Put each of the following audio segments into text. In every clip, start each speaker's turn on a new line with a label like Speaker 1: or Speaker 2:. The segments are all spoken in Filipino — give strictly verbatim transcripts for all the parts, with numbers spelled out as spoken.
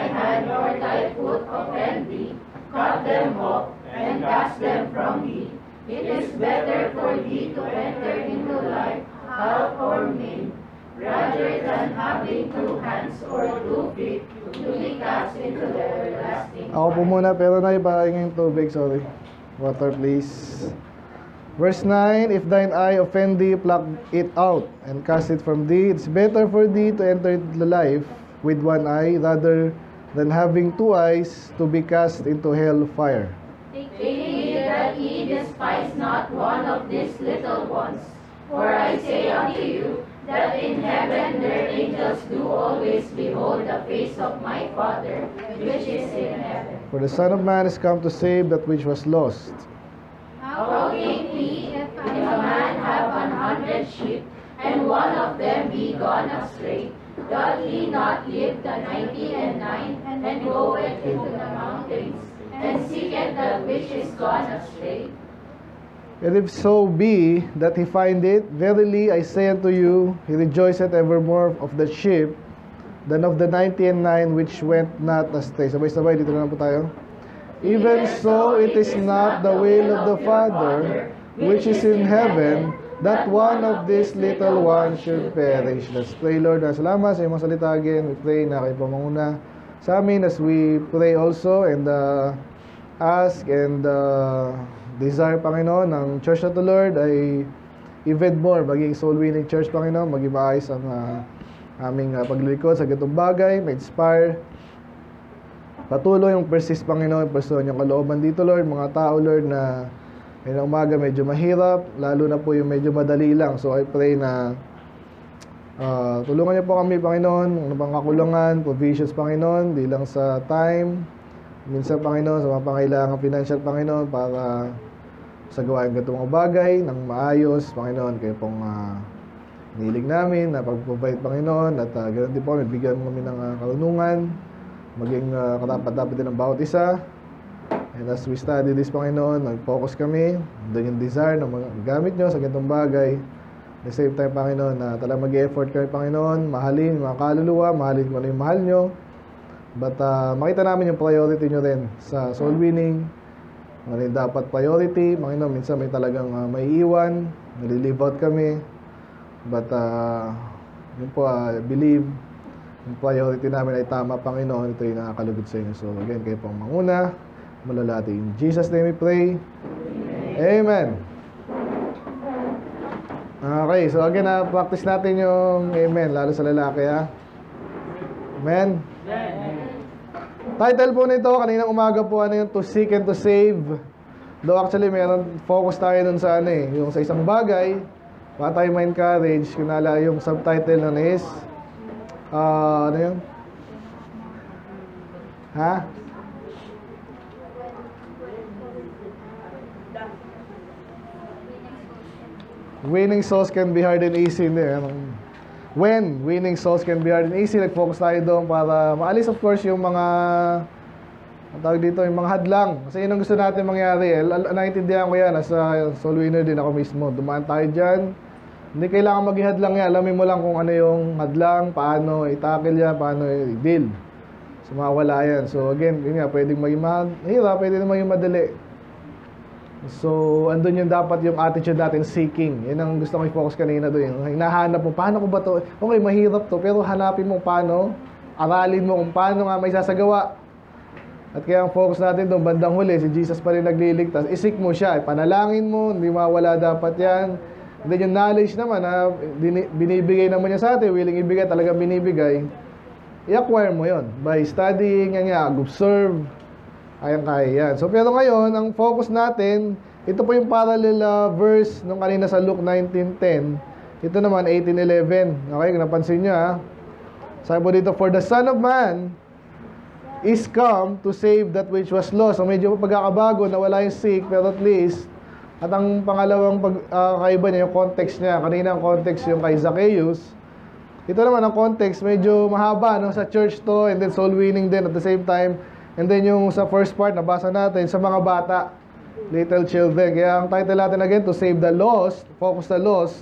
Speaker 1: hand or thy foot offend thee, cut them off, and cast them from thee. It is better for thee to enter into life half or maimed, rather than having two hands or two feet to be cast into the everlasting
Speaker 2: Ako po muna, pero naipakain yung tubig, sorry. Water, please. Verse nine, if thine eye offend thee, pluck it out, and cast it from thee. It's better for thee to enter into life with one eye, rather than having two eyes, to be cast into hell fire.
Speaker 1: Take heed that ye despise not one of these little ones. For I say unto you, that in heaven their angels do always behold the face of my Father, which is in heaven.
Speaker 2: For the Son of Man is come to save that which was lost.
Speaker 1: How think ye, if a man have an hundred sheep, and one of them be gone astray, doth he not leave the ninety and nine, and goeth into the mountains, and seeketh that which is gone astray?
Speaker 2: And if so be that he find it, verily I say unto you, he rejoiceth evermore of the sheep than of the ninety and nine which went not astray. Sabay-sabay, dito na lang po tayo. Even so, it is not the will of the Father which is in heaven that one of these little ones should perish. Let's pray, Lord. Salamat sa iyong mga salita again. We pray na kayo pamanguna sa amin as we pray also and uh, ask and uh, desire, Panginoon, ng Church of the Lord ay even more maging soul-winning church, Panginoon, maging maayos ang uh, aming uh, paglilingkod sa ganitong bagay, ma-inspire. Patuloy yung persist, Panginoon, person yung kalooban dito, Lord, mga tao, Lord, na may na umaga medyo mahirap, lalo na po yung medyo madali lang. So I pray na uh, tulungan niyo po kami, Panginoon, ng mga kakulangan, provisions, Panginoon, di lang sa time, minsan, Panginoon, sa mga pangailangan financial, Panginoon, para sa gawain ganitong mga bagay ng maayos, Panginoon, kayo pong uh, nilig namin na pag-provide, Panginoon, at uh, ganoon din po, may bigyan mo kami ng uh, karunungan, maging uh, katapat-dapat din ng bawat isa. And as we study this, Panginoon, mag-focus kami, doon yung desire na magamit nyo sa ganitong bagay. At the same time, Panginoon, na talagang mag-effort kami, Panginoon, mahalin mga kaluluwa, mahalin kung ano yung mahal nyo. But uh, makita namin yung priority nyo rin sa soul winning. Ano yung dapat priority. Panginoon, minsan may talagang uh, may iwan. Nalilive out kami. But uh, yun po, uh, believe yung priority namin ay tama, Panginoon. Ito yung nakakalugod sa inyo. So again, kayo pong manguna. Malalati. In Jesus' name we pray. Amen. Okay, so again, uh, practice natin yung amen, lalo sa lalaki, ha? Amen. Title po nito, kaninang umaga po, ano yung to seek and to save. Though actually, meron focus tayo nun sa ano eh, yung sa isang bagay, para tayo ma-encourage, kung nala yung subtitle nun is, uh, ano yun? Ha? Winning souls can be hard and easy. Hindi, ano? When winning souls can be hard and easy, nag-focus tayo doon para maalis, of course, yung mga ang tawag dito, yung mga hadlang. Kasi yun ang gusto natin mangyari. Eh. Naintindihan ko yan, as a soul winner din ako mismo. Dumaan tayo dyan. Hindi kailangan maging hadlang yan. Alamin mo lang kung ano yung hadlang, paano i-tackle yan, paano i-deal. So, mawala yan. So, again, yun nga, pwedeng maging mahirap, pwede na maging madali. So, andun yung dapat yung attitude natin, seeking. Yan ang gusto ko i-focus kanina doon. Yung hinahanap mo, paano ko ba to? Okay, mahirap to, pero hanapin mo paano, aralin mo kung paano nga may sasagawa. At kaya ang focus natin doon, bandang huli, si Jesus pa rin nagliligtas. Isik mo siya, panalangin mo, hindi mawala dapat yan. And then yung knowledge naman, na binibigay naman niya sa atin, willing ibigay, talagang binibigay. I-acquire mo yon by studying, yan nga, observe, kayang-kaya yan. So, pero ngayon, ang focus natin, ito po yung parallel uh, verse nung kanina sa Luke nineteen ten. Ito naman, eighteen eleven. Okay, napansin nyo ha. Sabi po dito, for the Son of Man is come to save that which was lost. So, medyo pagkakabago na wala yung seek, pero at least, at ang pangalawang pag, uh, kaiba niya, yung context niya. Kanina ang context yung kay Zacchaeus. Ito naman ang context, medyo mahaba, no? Sa church to, and then soul winning din at the same time. And then yung sa first part, nabasa natin, sa mga bata, little children. Kaya ang title natin again, to save the lost, focus the lost.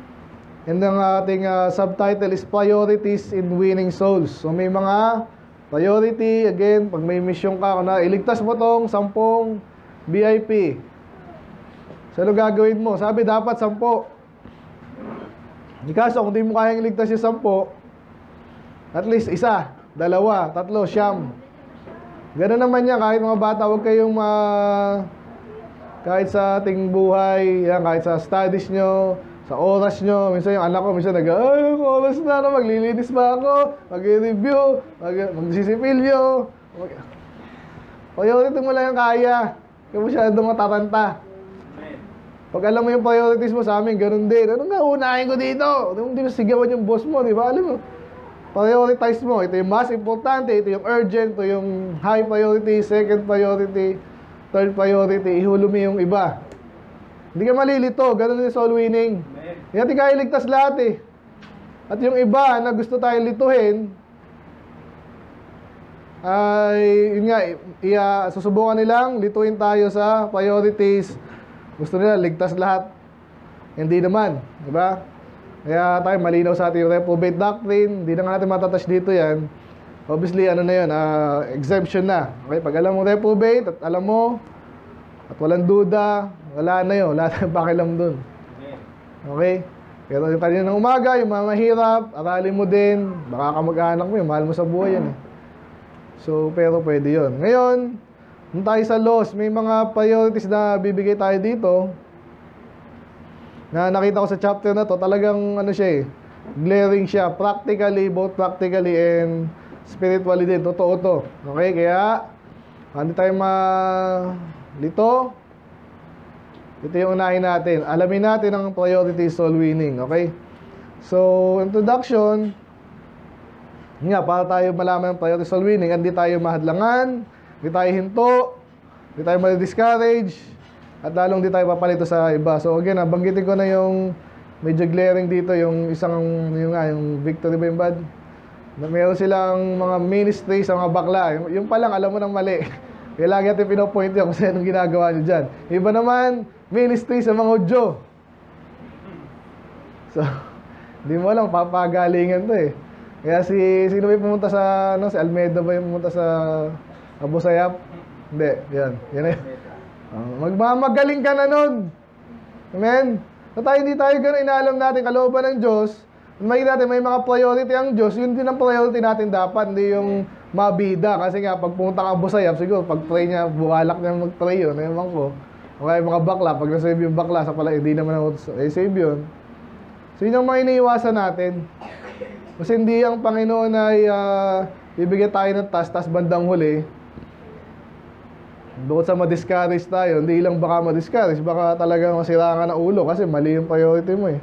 Speaker 2: And ang ating uh, subtitle is priorities in winning souls. So may mga Priority, again, pag may mission ka, na iligtas mo tong sampung V I P. So, ano gagawin mo? Sabi, dapat sampo. Di kaso, kung di mo kayang iligtas yung sampo, at least isa, dalawa, tatlo, siyam. Ganun naman yan, kahit mga bata, huwag kayong ma... kahit sa ating buhay, yan, kahit sa studies nyo, sa oras nyo. Minsan yung anak ko, minsan nag, ay, oras na, no, maglilinis ba ako? Mag-review, mag magsisipilyo. Mag priority mo lang yung kaya. Kaya masyadong matatanta. Pag alam mo yung priorities mo sa amin, ganun din. Ano nga, unahin ko dito? Hindi mo sigawan yung boss mo, di ba? Alam mo, prioritize mo. Ito yung mas importante, ito yung urgent, ito yung high priority, second priority, third priority. Ihulog mo yung iba. Hindi ka malilito, ganun yung soul winning. Hindi natin kaya iligtas lahat eh. At yung iba na gusto tayong lituhin, ay, yun nga, iya, susubukan nilang lituin tayo sa priorities. Gusto nila ligtas lahat. Hindi naman, di ba? Kaya tayo malinaw sa ating reprobate doctrine. Hindi na nga natin matatouch dito yan. Obviously, ano na yun, uh, exemption na. Okay, pag alam mo reprobate at alam mo, at walang duda, wala na yun. Wala tayong pakialam dun. Okay? Pero yung kanina ng umaga, yung mga mahirap, aralin mo din. Baka kamag-anak mo yun, mahal mo sa buhay yan eh. So, pero pwede yun. Ngayon, nung tayo sa laws, may mga priorities na bibigay tayo dito na nakita ko sa chapter na to, talagang ano siya eh, glaring siya, practically, both practically and spiritually din, totoo to. Okay, kaya hindi tayo malito. Ito yung unahin natin. Alamin natin ang priority soul winning, okay? So, introduction, nga, para tayo malaman ang priority soul winning, hindi tayo mahadlangan, hindi tayo hinto, hindi tayo ma-discourage, at lalong hindi tayo papalito sa iba. So again, banggitin ko na yung medyo glaring dito, yung isang, yung nga, yung victory ba yung bad? Na meron silang mga ministry sa mga bakla. Yung, yung pa lang, alam mo nang mali. Kaya lagi natin pinopoint yun kung saan anong ginagawa nyo dyan. Iba naman, ministry sa mga Udyo. So, hindi mo lang, papagalingan to eh. Kaya si, sino ba yung pumunta sa, ano, si Almeida ba yung pumunta sa Abu Sayyaf? Hindi, yan. Yan eh. Uh, magmamagaling ka na nun. Amen? So tayo, hindi tayo gano'n inaalam natin kalooban ng Diyos. May natin, may mga priority ang Diyos. Yun din ang priority natin dapat. Hindi yung mabida. Kasi nga, pag pumunta ka Abu Sayyaf, siguro, pag pray niya, buwalak niya mag-pray yun. Ewan ko. Okay, mga bakla. Pag na-save yung bakla, sa pala, hindi naman ako save yun. So yun ang mga iniiwasan natin. Kasi hindi ang Panginoon ay uh, bibigyan tayo ng task, tas bandang huli. Bukod sa ma-discourage tayo, hindi lang baka ma-discourage, baka talagang masira ka ng ulo kasi mali yung priority mo eh.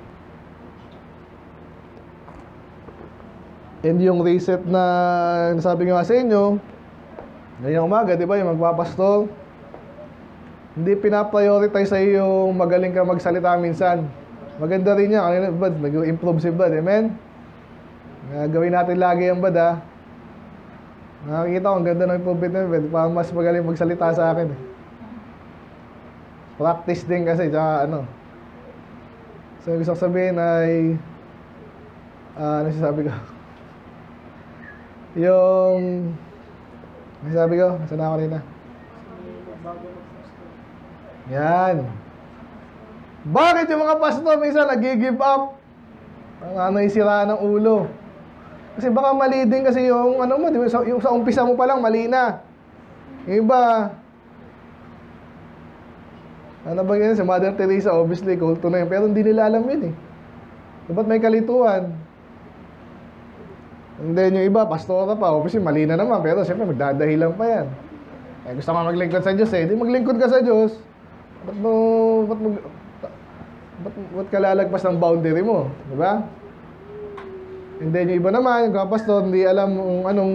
Speaker 2: And yung reset na nasabi nga sa inyo, ngayong umaga, di ba, yung magpapastol, hindi pinaprioritize sa iyo yung magaling ka magsalita minsan. Maganda rin yan. Kanina, Bad, nag-improve si Bad, amen? Uh, gawin natin lagi yung Bad, ha? Nakakita ko, ang ganda ng improvement na Bad. Parang mas magaling magsalita sa akin, eh. Practice din kasi, tsaka ano. So, gusto ko sabihin ay, uh, ano sabi ko? Yung, ano sabi ko? Saan na ako rin na? Yan. Bakit yung mga pastor minsan nag-give up? Ang ano yung sira ng ulo. Kasi baka mali din kasi yung ano mo, yung sa, yung sa umpisa mo pa lang mali na. Yung iba, ano ba yun? Si Mother Teresa, obviously, kulto na yun. Pero hindi nila alam yun eh. Dapat may kalituan. And then yung iba, pastora pa, obviously mali na naman. Pero siyempre magdadahilan pa yan. Eh, gusto ka maglingkod sa Diyos eh. Di maglingkod ka sa Diyos. Ba't mo, ba't mo, ba't, ba't ka lalagpas ng boundary mo? Diba? And then yung iba naman, yung kapastor, hindi alam kung anong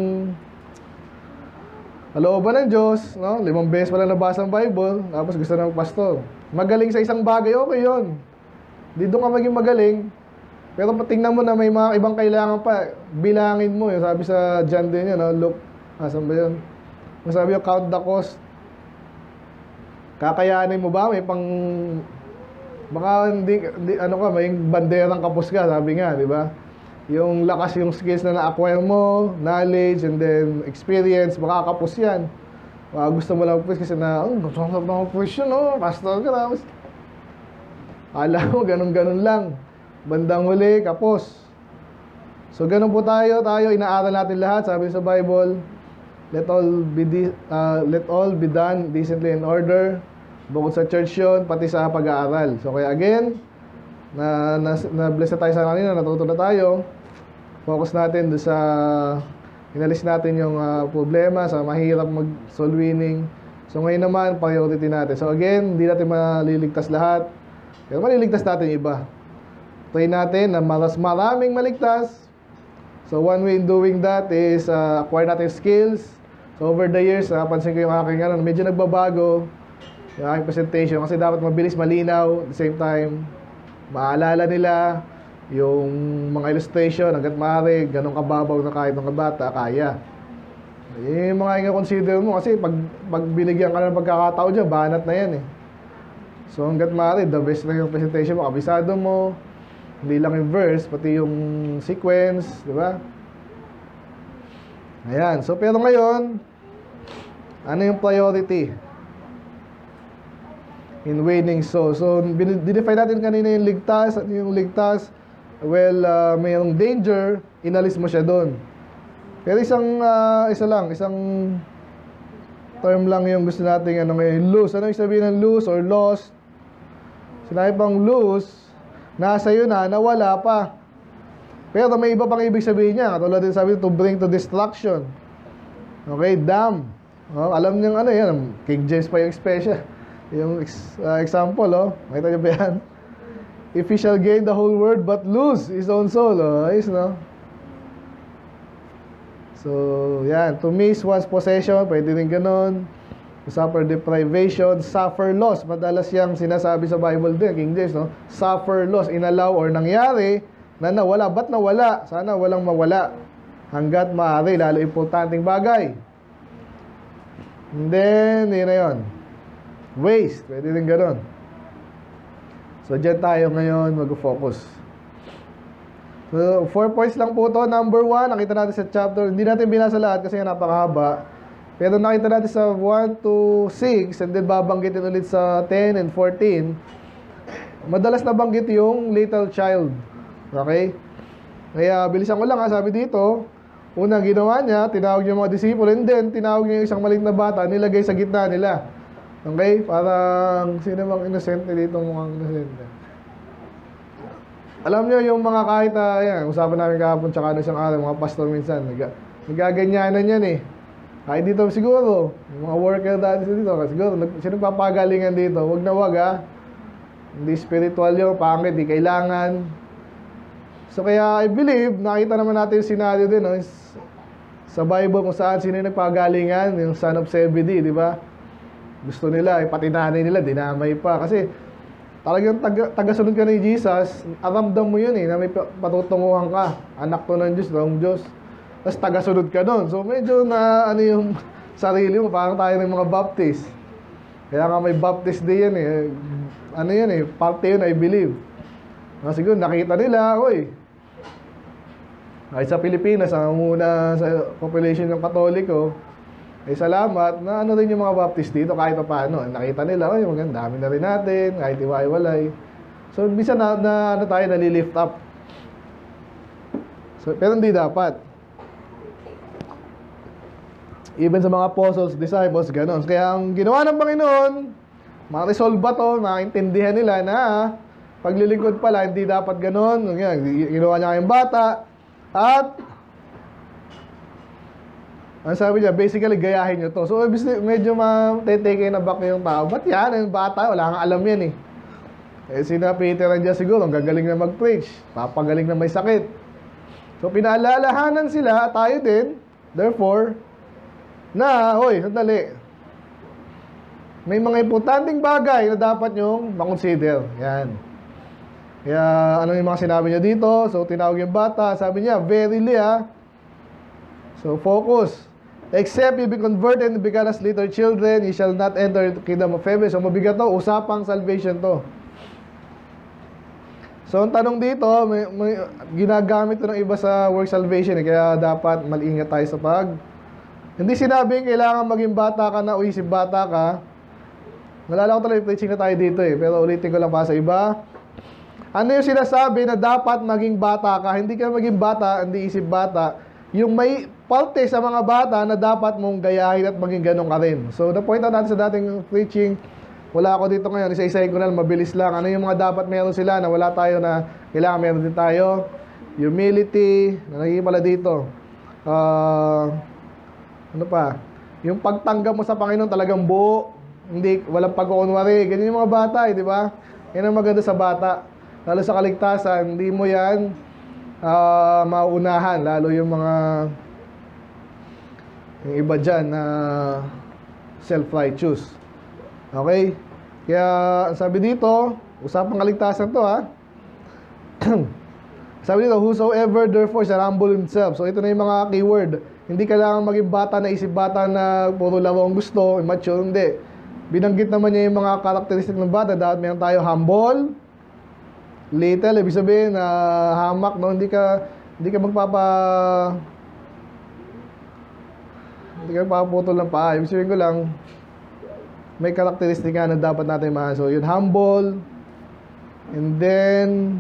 Speaker 2: kalooban ng Diyos, no? Limang beses pa lang nabasa ang Bible, tapos gusto na magpastor. Magaling sa isang bagay, okay yun. Hindi doon ka maging magaling. Pero patingnan mo na may mga ibang kailangan pa, bilangin mo. Yung sabi sa John din yun, no? Look, ah, saan ba yun? Sabi yung count the cost. Kakayanin mo ba? May pang... Baka hindi, hindi ano ka, may banderang kapos ka, sabi nga, di ba? yung lakas yung skills na na-acquire mo, knowledge, and then experience, makakapos yan. Uh, gusto mo lang quiz kasi na, oh, gusto mo lang quiz yun, oh, pastor ka na. Alam mo, ganun-ganun lang. Bandang huli, kapos. So, ganun po tayo, tayo, inaaral natin lahat, sabi sa Bible, let all be, de- uh, let all be done decently in order. Bukod sa church yun, pati sa pag-aaral. So, kaya again, na, na, na bless na tayo sa kanina, natuto na tayo. Focus natin doon sa inalis natin yung uh, problema sa mahirap mag-soul winning. So ngayon naman, priority natin. So again, hindi natin maliligtas lahat. Pero maliligtas natin iba. Try natin na maras maraming maligtas. So one way in doing that is uh, acquire natin skills. So over the years, napansin ko yung aking ano, medyo nagbabago yung aking presentation kasi dapat mabilis, malinaw, at the same time, maalala nila yung mga illustration hanggat maaari, ganun kababaw na kahit ng bata, kaya. Yung mga i-consider mo kasi pag, pag binigyan ka na ng pagkakataon dyan, banat na yan eh. So hanggat maaari, the best na yung presentation mo, kabisado mo, hindi lang yung verse, pati yung sequence, di ba? Ayan, so pero ngayon, ano yung priority in winning souls? So, dinefine natin kanina yung ligtas, ano yung ligtas? Well, uh, mayroong danger, inalis mo siya doon. Pero isang, uh, isa lang, isang term lang yung gusto natin, ano ngayon, lose. Ano yung sabihin ng lose or lost? Sinabi pang lose, nasa yun na, nawala pa. Pero may iba pang ibig sabihin niya. Katulad din sabi, to bring to destruction. Okay, damn. Oh, alam niyo ano yan, King James pa yung special. Yung uh, example, oh. Makita niyo ba yan? If he shall gain the whole world but lose his own soul. Oh, ayos, no? So, yan. To miss one's possession, pwede rin ganun. To suffer deprivation, suffer loss. Madalas yung sinasabi sa Bible din, King James, no? Suffer loss, inalaw or nangyari na nawala. Ba't nawala? Sana walang mawala. Hanggat maaari, lalo importanteng bagay. And then, yun na yun. Waste, pwede rin ganun. So, dyan tayo ngayon mag-focus. So, four points lang po to. Number one, nakita natin sa chapter. Hindi natin binasa lahat kasi napakahaba. Pero nakita natin sa one to six, and then babanggitin ulit sa ten and fourteen. Madalas nabanggit yung little child. Okay? Kaya, bilisan ko lang ha, sabi dito, unang ginawa niya, tinawag niya mga disipulo, and then, tinawag niya yung isang maliit na bata, nilagay sa gitna nila. Okay? Parang, sino bang innocent dito mukhang innocent? Alam nyo, yung mga kahit, uh, yan, usapan namin kahapon tsaka na isang araw, mga pastor minsan, nag nagaganyanan yan eh. Kahit dito siguro, yung mga worker dati dito, siguro, sino papagalingan dito? Wag na wag ha. Hindi spiritual yun, pangit, di kailangan. So kaya I believe, nakita naman natin yung scenario din, no? Sa Bible kung saan sino yung nagpagalingan, yung son of Zebedee, di ba? Gusto nila, eh, pati nanay nila, dinamay pa. Kasi talagang taga, tagasunod ka ni Jesus, aramdam mo yun eh, na may patutunguhan ka. Anak to ng Diyos, ng Diyos. Tapos tagasunod ka doon. So medyo na ano yung sarili mo, parang tayo ng mga Baptist. Kaya nga may Baptist day yan eh. Ano yan eh, parte yun, I believe. Na siguro nakita nila, oy, kahit sa Pilipinas, ang muna sa population ng Katoliko, ay salamat na ano rin yung mga Baptist dito kahit pa paano. Nakita nila, oy, maganda, dami na rin natin, kahit iwa-iwalay. So, bisa na, na ano tayo, nalilift up. So, pero hindi dapat. Even sa mga apostles, disciples, gano'n. Kaya ang ginawa ng Panginoon, ma-resolve ba to, maintindihan nila na paglilingkod pala, hindi dapat gano'n. Ginawa niya kayong bata. At ang sabi niya, basically, gayahin nyo to. So, medyo ma-take na back yung tao. Ba't yan? Yung bata, wala kang alam yan eh. Eh, sina Peter nandiyan siguro, ang gagaling na mag-preach. Papagaling na may sakit. So, pinaalalahanan sila, tayo din, therefore, na, hoy, sandali. May mga importanteng bagay na dapat nyong makonsider. Yan. Kaya, ano yung mga sinabi niya dito? So, tinawag yung bata. Sabi niya, verily ah. So, focus. Except you be converted and become as little children, you shall not enter the kingdom of heaven. So, mabigat to. Usapang salvation to. So, ang tanong dito, may, may, ginagamit ito ng iba sa work salvation, eh, kaya dapat mag-ingat tayo sa pag. Hindi sinabing kailangan maging bata ka na o isip bata ka. Nalala ko talaga yung preaching na tayo dito eh, pero ulitin ko lang pa sa iba. Ano yung sinasabi na dapat maging bata ka? Hindi ka maging bata, hindi isip bata. Yung may parte sa mga bata na dapat mong gayahin at maging ganun ka rin. So, na-point out natin sa dating preaching, wala ako dito ngayon, isa-isahin ko na, mabilis lang. Ano yung mga dapat meron sila na wala tayo na kailangan meron din tayo? Humility, nalagay pala dito. Uh, ano pa? Yung pagtanggap mo sa Panginoon talagang buo, hindi, walang pag-uunwari. Ganyan yung mga bata eh, di ba? Yan ang maganda sa bata. Lalo sa kaligtasan, hindi mo yan uh, mauunahan. Lalo yung mga yung iba dyan na uh, self-righteous. Okay? Kaya, sabi dito, usapang kaligtasan to ha. Sabi dito, whosoever therefore shall humble himself. So, ito na yung mga keyword. Hindi kailangan maging bata na isip bata na puro laro ang gusto, immature, hindi. Binanggit naman niya yung mga karakteristik ng bata. Dapat meron tayo humble, little, ibig sabihin na uh, hamak, no? Hindi ka, hindi ka magpapa... Hindi ka magpaputol ng paa. Ibig sabihin ko lang, may karakteristika na dapat natin mahal. So, yun, humble. And then,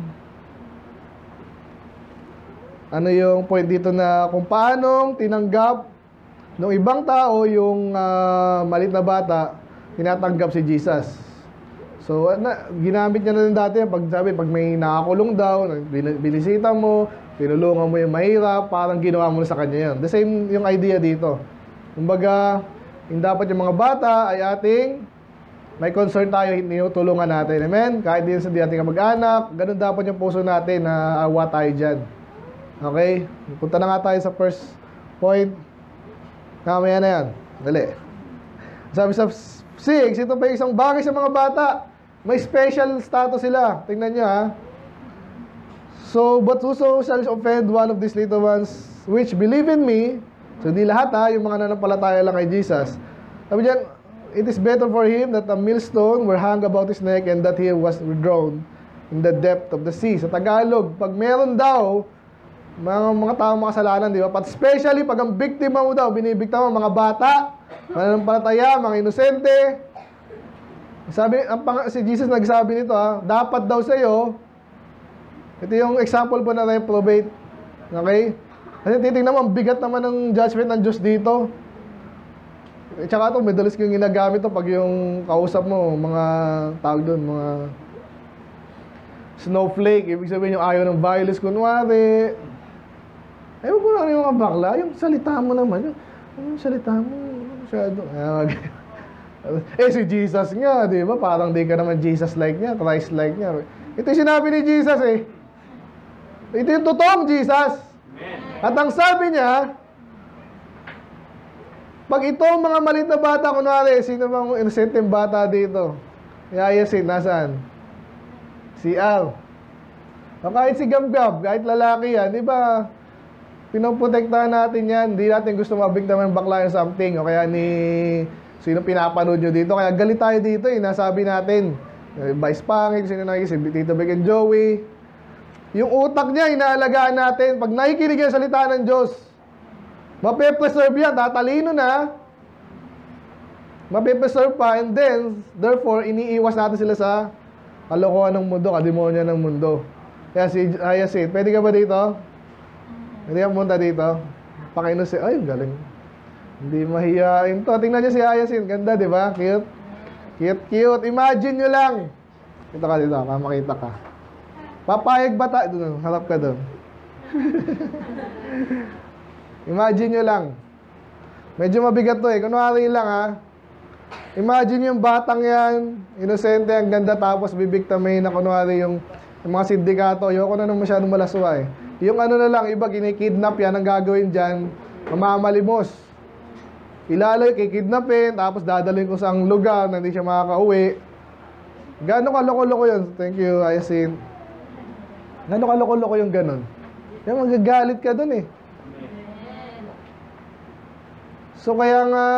Speaker 2: ano yung point dito na kung paanong tinanggap ng ibang tao yung uh, maliit na bata, tinatanggap si Jesus. So, na, ginamit niya na rin dati, pag sabi, pag may nakakulong daw, binisita mo, pinulungan mo yung mahirap, parang ginawa mo na sa kanya yun. The same yung idea dito. Kumbaga, yung dapat yung mga bata ay ating may concern tayo, tinutulungan natin. Amen? Kahit din sa di ating mag-anak, ganun dapat yung puso natin na awa tayo dyan. Okay? Punta na nga tayo sa first point. Kamaya na yan. Dali. Sabi sa six, ito pa yung isang bagay sa mga bata. May special status sila. Tingnan nyo ha. So, but whoso shall offend one of these little ones which believe in me, so hindi lahat ha, yung mga nanampalataya lang kay Jesus. Sabi dyan, it is better for him that a millstone were hung about his neck and that he was drowned in the depth of the sea. Sa Tagalog, pag meron daw, mga, mga taong makasalanan, di ba? But especially pag ang biktima mo daw, binibiktima mo, mga bata, mananampalataya, mga inosente. Sabi, ang pang, si Jesus nagsabi nito ha, dapat daw sa'yo, ito yung example po na reprobate. Okay? Kasi titignan mo, ang bigat naman ng judgment ng Diyos dito. E tsaka ito, madalas ko yung ginagamit to pag yung kausap mo, mga tawag doon, mga snowflake. Ibig sabihin yung ayaw ng violence, kunwari. Ewan ko na yung mga bakla, yung salita mo naman. Yung, yung salita mo, masyado. Eh, si Jesus nga, di ba? Parang di ka naman Jesus-like niya, Christ-like niya. Ito yung sinabi ni Jesus eh. Ito yung totoong Jesus. At ang sabi niya, pag itong mga maliit na bata, kunwari, sino bang innocenteng bata dito? Yayasin, nasaan? Si Al. O kahit si Gab-Gab, kahit lalaki yan, di ba? Pinoprotektahan natin yan. Hindi natin gusto mabigtan ng bakla yung something. O kaya ni sino pinapanood nyo dito. Kaya galit tayo dito eh. Nasabi natin. Vice Pangig, sino nakikita, si Tito Beck and Joey. Yung utak niya, inaalagaan natin. Pag nakikinig yung salita ng Diyos, mape-preserve yan, tatalino na. Mape-preserve pa, and then, therefore, iniiwas natin sila sa kalokohan ng mundo, kademonya ng mundo. Kaya si Hyacinth, pwede ka ba dito? Pwede ka punta dito? Pakainos si, ay, galing. Hindi mahihain to. Tingnan niyo si Hyacinth, ganda, di ba? Cute. Cute, cute. Imagine nyo lang. Dito ka dito, makita ka. Papayag ba tayo? Doon, harap ka doon. Imagine nyo lang. Medyo mabigat to eh. Kunwari lang ha. Imagine yung batang yan, inosente, ang ganda, tapos bibigtamay na kunwari yung, yung mga sindikato. Ayoko na nang masyadong malaswa eh. Yung ano na lang, iba, kinikidnap yan, ang gagawin dyan, mamamalimos. Ilalay, kikidnapin, tapos dadalhin ko sa ang lugar na hindi siya makakauwi. Gano'n kaloko-loko yun? Thank you, Hyacinth. Gano'n kaloko-loko yung gano'n? Yan, magagalit ka dun eh. So kaya nga,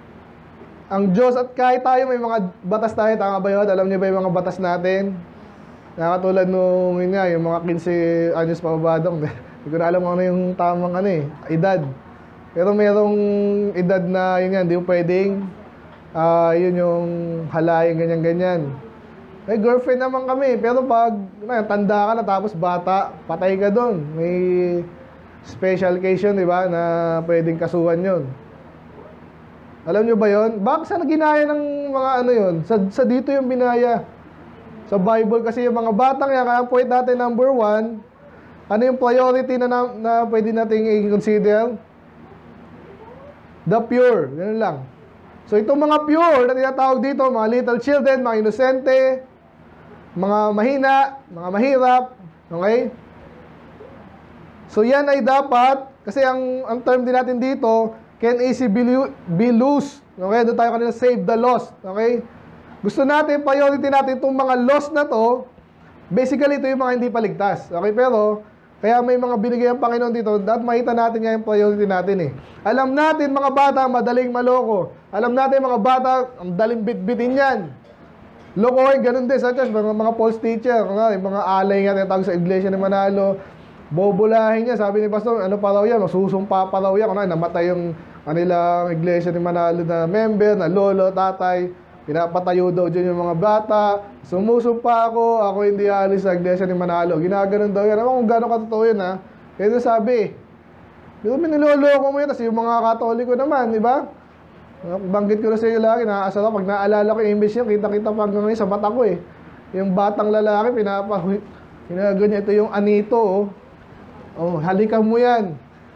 Speaker 2: ang Diyos at kahit tayo may mga batas tayo, tama ba yun? Alam niyo ba yung mga batas natin? Nakatulad nung, yun nga, yung mga fifteen anyos pa babadong. Hindi ko na alam kung ano yung tamang ano eh, edad. Pero merong edad na, yun nga, hindi mo pwedeng, ah, yun yung halayin, ganyan-ganyan. May girlfriend naman kami, pero pag na, tanda ka na tapos bata, patay ka doon. May special occasion, di ba, na pwedeng kasuhan yun. Alam nyo ba yun? Bakit saan ginaya ng mga ano yun? Sa, sa dito yung binaya. Sa Bible kasi yung mga batang yan, kaya point natin number one, ano yung priority na, na, na pwede natin i-consider? The pure. Ganun lang. So itong mga pure na tinatawag dito, mga little children, mga inosente, mga mahina, mga mahirap, okay? So yan ay dapat, kasi ang, ang term din natin dito, can easy be, be loose. Okay, doon tayo kanina, save the lost. Okay? Gusto natin, priority natin itong mga lost na to. Basically, ito yung mga hindi paligtas. Okay, pero, kaya may mga binigay ang Panginoon dito, dapat makita natin nga yung priority natin eh. Alam natin, mga bata, madaling maloko. Alam natin, mga bata, ang daling bit-bitin yan. Lokohin, ganun din sa church, mga, mga false teacher, mga, mga alay nga, tinatawag sa iglesia ni Manalo. Bobulahin niya, sabi ni Pastor, ano pa raw yan, masusumpa pa raw yan, ano, namatay yung kanilang iglesia ni Manalo na member, na lolo, tatay, pinapatayo daw dyan yung mga bata, sumusumpa ako, ako hindi alis sa iglesia ni Manalo, ginaganon daw yan, alam kung gano'ng katotoo yun ha, kaya sabi, di ba miniloloko mo yun, kasi yung mga katoliko naman, di ba? Banggit ko na sa iyo lagi, nakaasal ako, pag naalala ko yung image niya, kita-kita pa hanggang ngayon sa mata ko eh, yung batang lalaki, pinapa, ginaganyan, ito yung anito, oh. Oh, halikan mo yan.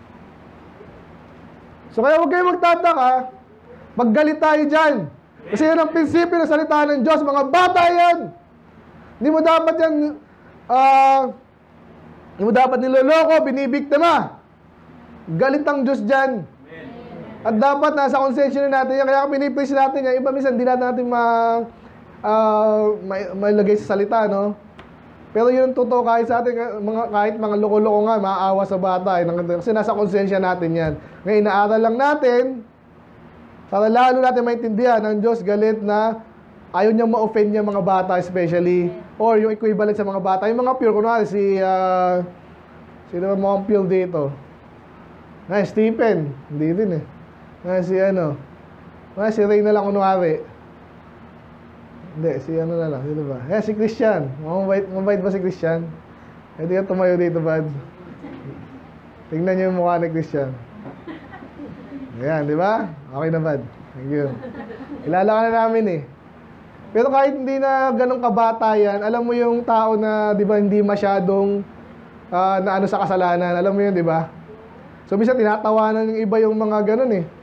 Speaker 2: So kaya huwag kayo magtataka, maggalit tayo dyan. Kasi yan ang prinsipyo ng salita ng Diyos, mga bata yan. Hindi mo dapat yan, ah, uh, hindi mo dapat niloloko, binibiktima. Galit ang Diyos dyan. At dapat nasa konsensya na natin yan. Kaya pinipreach natin yan. Iba minsan, hindi natin natin ma, uh, mailagay sa salita, no? Pero yun ang totoo kahit sa atin, mga, kahit mga loko-loko nga, maaawa sa bata. Eh, kasi nasa konsensya natin yan. Ngayon, inaaral lang natin, para lalo natin maintindihan ng Diyos galit na ayaw niyang ma-offend niya mga bata especially. Or yung equivalent sa mga bata. Yung mga pure, kunwari si, uh, sino ba mga pure dito? Ay, Stephen. Hindi din eh. Ay, si ano. Ay, si Ray na lang kunwari. Hindi, si ano na lang, sino ba? Eh, si Christian. Mabait, mabait ba si Christian? Hindi ka tumayo dito, bad. Tingnan niyo yung mukha ni Christian. Ayan, di ba? Okay na, bad. Thank you. Kilala ka na namin eh. Pero kahit hindi na ganun kabata yan, alam mo yung tao na, di ba, hindi masyadong uh, na ano sa kasalanan. Alam mo yun, di ba? So, minsan tinatawanan ng iba yung mga ganun eh.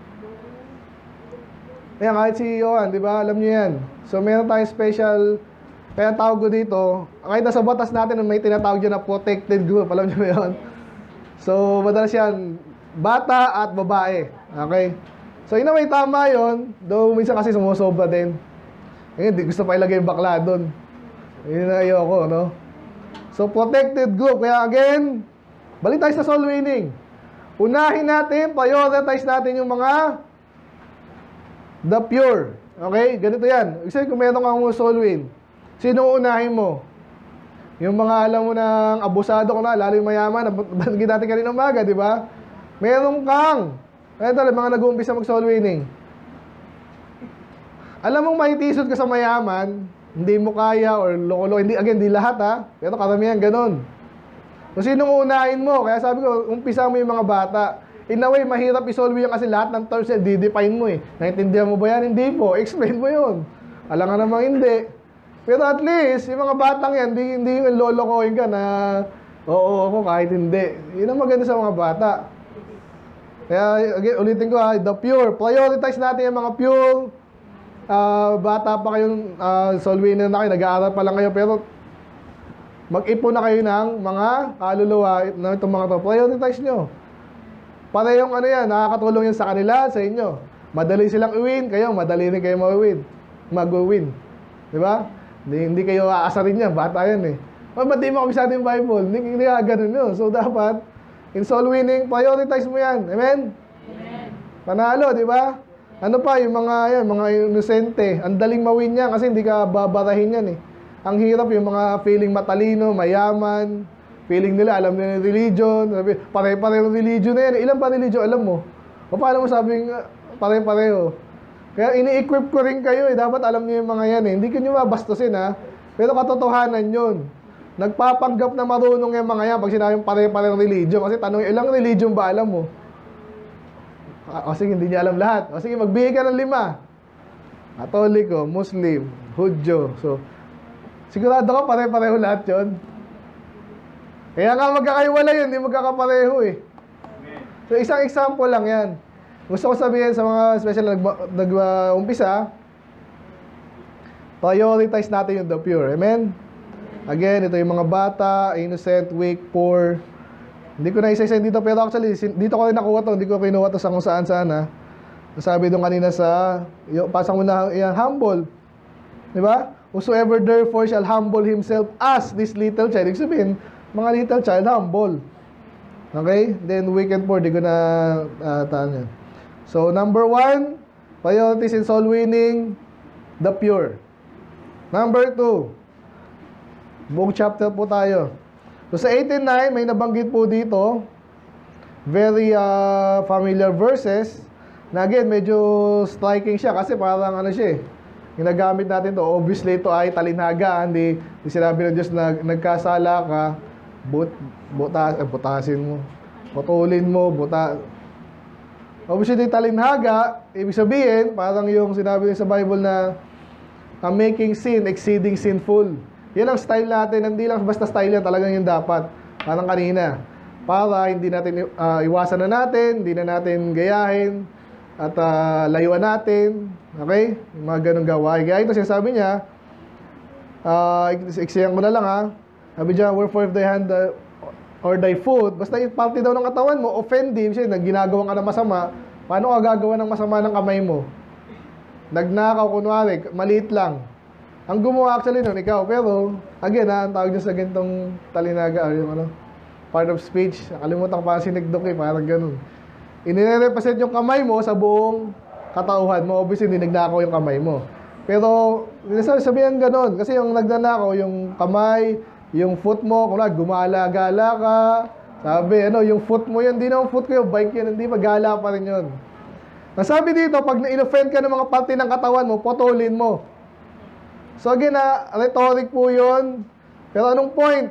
Speaker 2: Ayan, kahit si Johan, di ba? Alam niyo yan. So, meron tayong special, kaya tawag ko dito, kahit nasa batas natin, may tinatawag dyan na protected group. Alam niyo ba yun? So, madalas yan, bata at babae. Okay? So, in a way, tama yun. Though, minsan kasi sumusobra din. Ngayon, di gusto pa ilagay yung bakla doon. Yun na ayoko, no? So, protected group. Kaya again, balik tayo sa soul winning. Unahin natin, prioritize natin yung mga the pure. Okay? Ganito yan. Kasi kung meron kang soul win, sino unahin mo? Yung mga alam mo ng abusado ko na, lalo yung mayaman, banggit natin kanina umaga, di ba? Meron kang, kaya talaga, mga nag-uumpisa mag-soul winning. Alam mong maitisod ka sa mayaman, hindi mo kaya, or loko-loko, hindi, again, hindi lahat ha, pero karamihan ganun. Kung sinong unahin mo, kaya sabi ko, umpisa mo yung mga bata. In a way, mahirap i-solve yun kasi lahat ng terms yan, di-define mo eh. Naintindihan mo ba yan? Hindi po. Explain mo yun. Alam nga namang hindi. Pero at least, yung mga batang yan, hindi, hindi yung lolokohin ka na, oo, ako kahit hindi. Yun ang maganda sa mga bata. Kaya, again, ulitin ko ha, the pure. Prioritize natin yung mga pure. Uh, bata pa kayong uh, soul winner na kayo, nag-aaral pa lang kayo, pero mag-ipon na kayo ng mga kaluluwa na itong mga to. Prioritize nyo. Para yung ano yan, nakakatulong yan sa kanila, sa inyo. Madali silang i-win, kayo, madali rin kayo mag-win. Mag-win. Di ba? Hindi, hindi kayo aasarin yan, bata yan eh. O, ba't di mo kabisado yung Bible? Hindi, hindi ka ganun yun. So, dapat, in soul winning, prioritize mo yan. Amen?
Speaker 1: Amen.
Speaker 2: Panalo, di ba? Ano pa, yung mga, yan, mga inosente, ang daling mawin yan kasi hindi ka babarahin yan eh. Ang hirap yung mga feeling matalino, mayaman, feeling nila, alam nila yung religion, sabi, pare-pareho religion na yan. Ilan pa religion, alam mo? O paano mo sabing uh, pare-pareho? Kaya ini-equip ko rin kayo eh. Dapat alam niyo yung mga yan eh. Hindi ko nyo mabastusin ha. Pero katotohanan yun. Nagpapanggap na marunong yung mga yan pag sinabing pare-pareho religion. Kasi tanong, ilang religion ba alam mo? O sige, hindi niya alam lahat. O sige, magbigay ka ng lima. Katoliko, Muslim, Hudyo. So, sigurado ka pare-pareho lahat yun. Kaya nga magkakaiwala yun, hindi magkakapareho eh. So, isang example lang yan. Gusto ko sabihin sa mga special na nag-umpisa, prioritize natin yung the pure. Amen? Again, ito yung mga bata, innocent, weak, poor. Hindi ko na isa-isa dito, pero actually, dito ko rin nakuha to. Hindi ko kinuha to sa kung saan-saan ha. Sabi doon kanina sa, yung, pasang mo na, yan, humble. Di ba? Whosoever therefore shall humble himself as this little child. Ibig sabihin, mga little child, humble. Okay? Then, weak and poor, di ko na uh, taan yan. So, number one, priorities in soul winning, the pure. Number two, buong chapter po tayo. So, sa eighteen nine, may nabanggit po dito, very uh, familiar verses, na again, medyo striking siya kasi parang ano siya eh, ginagamit natin to. Obviously, ito ay talinhaga. Hindi, hindi sinabi ng Diyos na nagkasala ka, but, butas, eh, butasin mo, putulin mo, buta. Obviously, talinhaga, ibig sabihin, parang yung sinabi sa Bible na uh, making sin, exceeding sinful. Yan ang style natin, hindi lang basta style yan, talagang yung dapat. Parang kanina. Para hindi natin uh, iwasan na natin, hindi na natin gayahin, at uh, layuan natin. Okay? Yung mga ganong gawain. Kaya ito sinasabi niya, uh, iksiyan ko na lang ha. Sabi niya, wherefore if thy hand uh, or thy foot, basta yung parte daw ng katawan mo, offensive, siya, ginagawa ka ng masama, paano ka gagawa ng masama ng kamay mo? Nagnakaw, kunwari, maliit lang. Ang gumawa actually nun, ikaw. Pero, again ha, ang tawag niya sa ganitong talinaga, or yung ano, part of speech. Nakalimutan ko pa sinigdok eh, parang ganun. Inire-represent yung kamay mo sa buong katauhan mo. Obviously, hindi nagnakaw yung kamay mo. Pero, sabihan ganun. Kasi yung nagnanakaw, yung kamay, yung foot mo, kung gumala-gala ka, sabi, ano, yung foot mo yan, hindi na yung foot ko, yung bike yan, hindi pa, gala pa rin yun. Nasabi dito, pag na-inoffend ka ng mga parte ng katawan mo, potolin mo. So again, na rhetoric po yun. Pero anong point?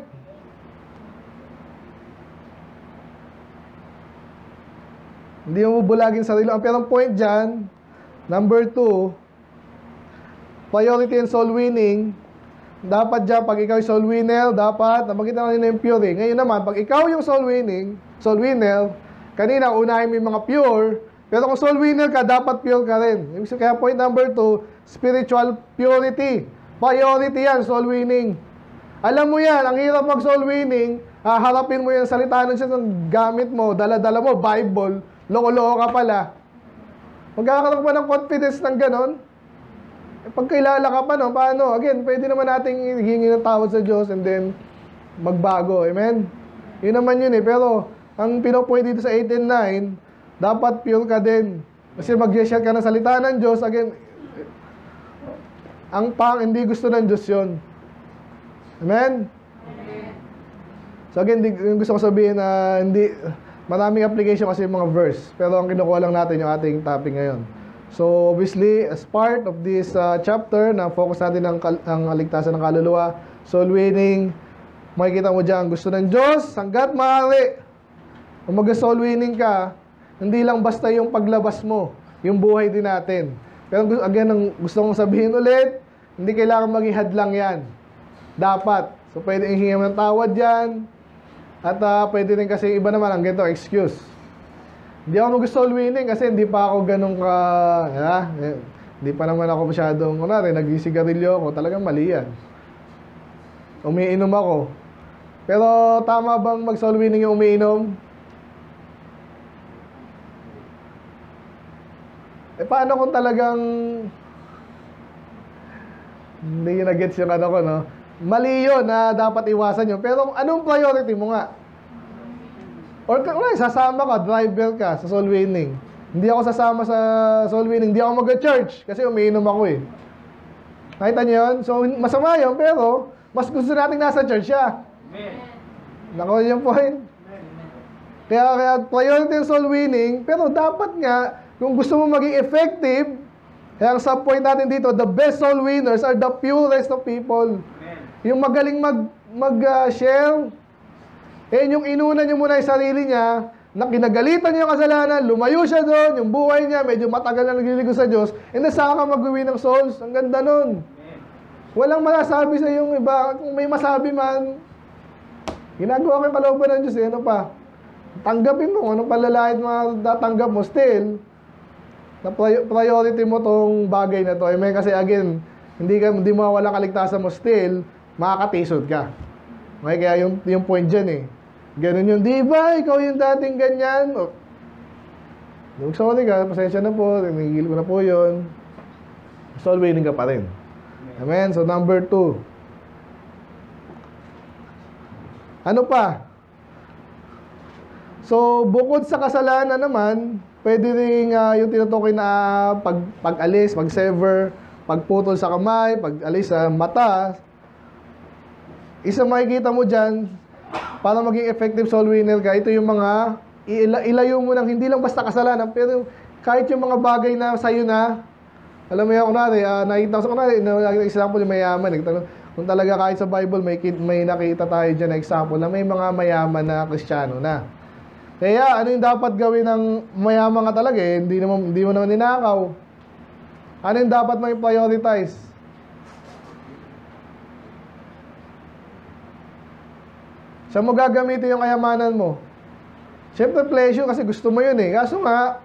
Speaker 2: Hindi mo bulagin sarili. Ang pero point dyan, number two, priority in soul winning. Dapat dyan, pag ikaw yung soul winner, dapat, nabanggit na kanina yung pure eh. Ngayon naman, pag ikaw yung soul winning, soul winner, kanina, unahin mo yung mga pure, pero kung soul winner ka, dapat pure ka rin. Kaya point number two, spiritual purity. Priority yan, soul winning. Alam mo yan, ang hirap mag soul winning, ah, harapin mo yan, salita nun siya ng gamit mo, dala-dala mo, Bible, loko-loko ka pala. Magkakaroon pa ng confidence ng ganon. E, pag kilala ka pa, no, paano? Again, pwede naman nating hingi ng tawad sa Diyos and then magbago. Amen? Yun naman yun eh. Pero, ang pinopoint dito sa eighteen nine, dapat pure ka din. Kasi mag-share ka ng salita ng Diyos, again, ang pang hindi gusto ng Diyos yun. Amen? Amen. So again, di, gusto ko sabihin na hindi, maraming application kasi yung mga verse. Pero ang kinukuha lang natin yung ating topic ngayon. So obviously, as part of this uh, chapter, na focus natin ang, ang kaligtasan ng kaluluwa, soul winning, makikita mo dyan, gusto ng Diyos, hanggat maaari. Kung mag-soul winning ka, hindi lang basta yung paglabas mo, yung buhay din natin. Pero again, ang gusto kong sabihin ulit, hindi kailangan maging hadlang yan. Dapat. So, pwede ihingi mo ng tawad yan. At uh, pwede rin kasi iba naman ang ganito, excuse. Hindi ako mag-soul winning kasi hindi pa ako ganun ka, ha? Eh, hindi pa naman ako masyadong, kunwari, nag-sigarilyo ako, talagang mali yan. Umiinom ako. Pero tama bang mag-soul winning yung umiinom? Eh, paano kung talagang hindi nyo na-gets yung ano ko, no? Mali yun na dapat iwasan yun. Pero anong priority mo nga? Or kung sasama ka, driver ka sa soul winning. Hindi ako sasama sa soul winning. Hindi ako mag-church kasi umiinom ako eh. Nakita niyo yun? So, masama yun, pero mas gusto natin nasa church siya.
Speaker 3: Amen.
Speaker 2: Nakuha niyo yung point? Kaya, kaya priority yung soul winning, pero dapat nga, kung gusto mo maging effective, kaya ang sub-point natin dito, the best soul winners are the purest of people.
Speaker 3: Amen.
Speaker 2: Yung magaling mag, mag-share, eh, yung inuna niyo muna yung sarili niya, na kinagalitan niya yung kasalanan, lumayo siya doon, yung buhay niya, medyo matagal na nagliligo sa Diyos, and then saka ka mag-win ng souls. Ang ganda nun.
Speaker 3: Amen.
Speaker 2: Walang masasabi sa yung iba. Kung may masabi man, ginagawa ko yung kalooban ng Diyos, eh, ano pa? Tanggapin mo, anong palalait mo tatanggap mo, still, na priority mo tong bagay na to. I mean, kasi again, hindi ka hindi mawawala kaligtasan mo, still makakatisod ka. Okay, kaya yung yung point diyan eh. Ganun yung, di ba, ikaw yung dating ganyan. O, sorry ka, pasensya na po, tinigil ko na po yun. Soul winning ka pa rin. Amen. So number two. Ano pa? So, bukod sa kasalanan naman, pwede rin uh, yung tinutukoy na pag, pag-alis, pag-sever, pagputol sa kamay, pag-alis sa mata. Isa makikita mo dyan, para maging effective soul winner ka, ito yung mga, ila ilayo mo ng hindi lang basta kasalanan, pero kahit yung mga bagay na sa'yo na, alam mo yan, kunwari, uh, nakikita ko sa kunwari, example yung mayaman, eh, kung talaga kahit sa Bible, may, may nakita tayo dyan na example na may mga mayaman na Kristiyano na. Kaya, ano yung dapat gawin ng mayaman ka talaga eh? Hindi, naman, hindi mo naman ninakaw. Ano yung dapat mo i-prioritize? Saan mo gagamitin yung kayamanan mo? Siyempre, pleasure kasi gusto mo yun eh. Kaso nga,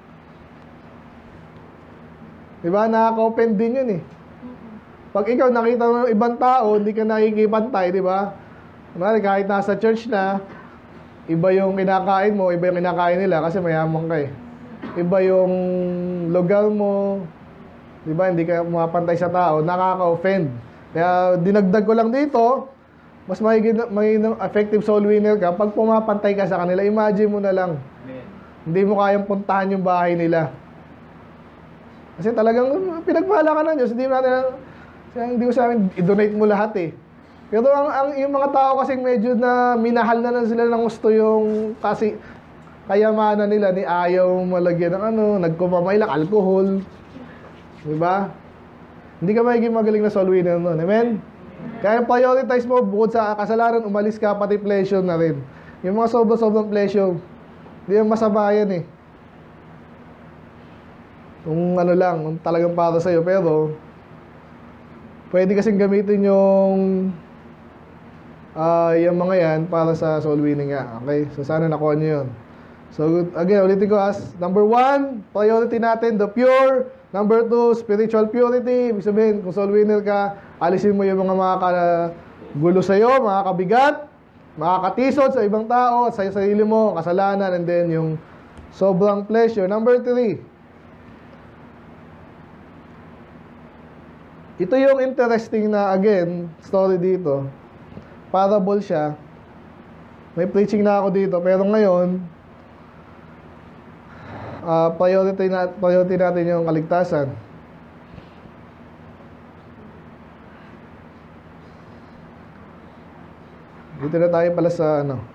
Speaker 2: diba, nakaka-open din yun eh. Pag ikaw nakita mo ng ibang tao, hindi ka nakikipantay, diba? Kahit nasa church na, iba yung kinakain mo, iba yung kinakain nila kasi mayaman ka eh. Iba yung lugar mo, di ba, hindi ka mapantay sa tao, nakaka-offend. Kaya dinagdag ko lang dito, mas magiging, magiging effective soul winner ka pag pumapantay ka sa kanila. Imagine mo na lang,
Speaker 3: Amen.
Speaker 2: hindi mo kayang puntahan yung bahay nila. Kasi talagang pinagpala ka ng Diyos, hindi mo natin, hindi mo sa amin, i-donate mo lahat eh. Pero ang, ang yung mga tao kasi medyo na minahal na lang sila ng gusto yung kasi kayamanan nila ni ayaw malagyan ng ano, nagkumamay lang alcohol. 'Di ba? Hindi ka magiging magaling na soul winner noon. Amen. Kaya prioritize mo bukod sa kasalanan, umalis ka pati pleasure na rin. Yung mga sobra-sobrang pleasure, hindi yung masama yan eh. Kung ano lang, kung talagang para sa'yo, pero pwede kasing gamitin yung Uh, yung mga yan para sa soul winning nga. Okay? So, sana nakuha nyo yun. So, again, ulitin ko as number one, priority natin, the pure. Number two, spiritual purity. Ibig sabihin, kung soul winner ka, alisin mo yung mga makakagulo sa'yo, mga kabigat, makakatisod sa ibang tao, at sa sarili mo, kasalanan, and then yung sobrang pleasure. Number three, ito yung interesting na, again, story dito. Parable siya. May preaching na ako dito, pero ngayon, uh, priority, na, priority natin yung kaligtasan. Dito na tayo pala sa ano.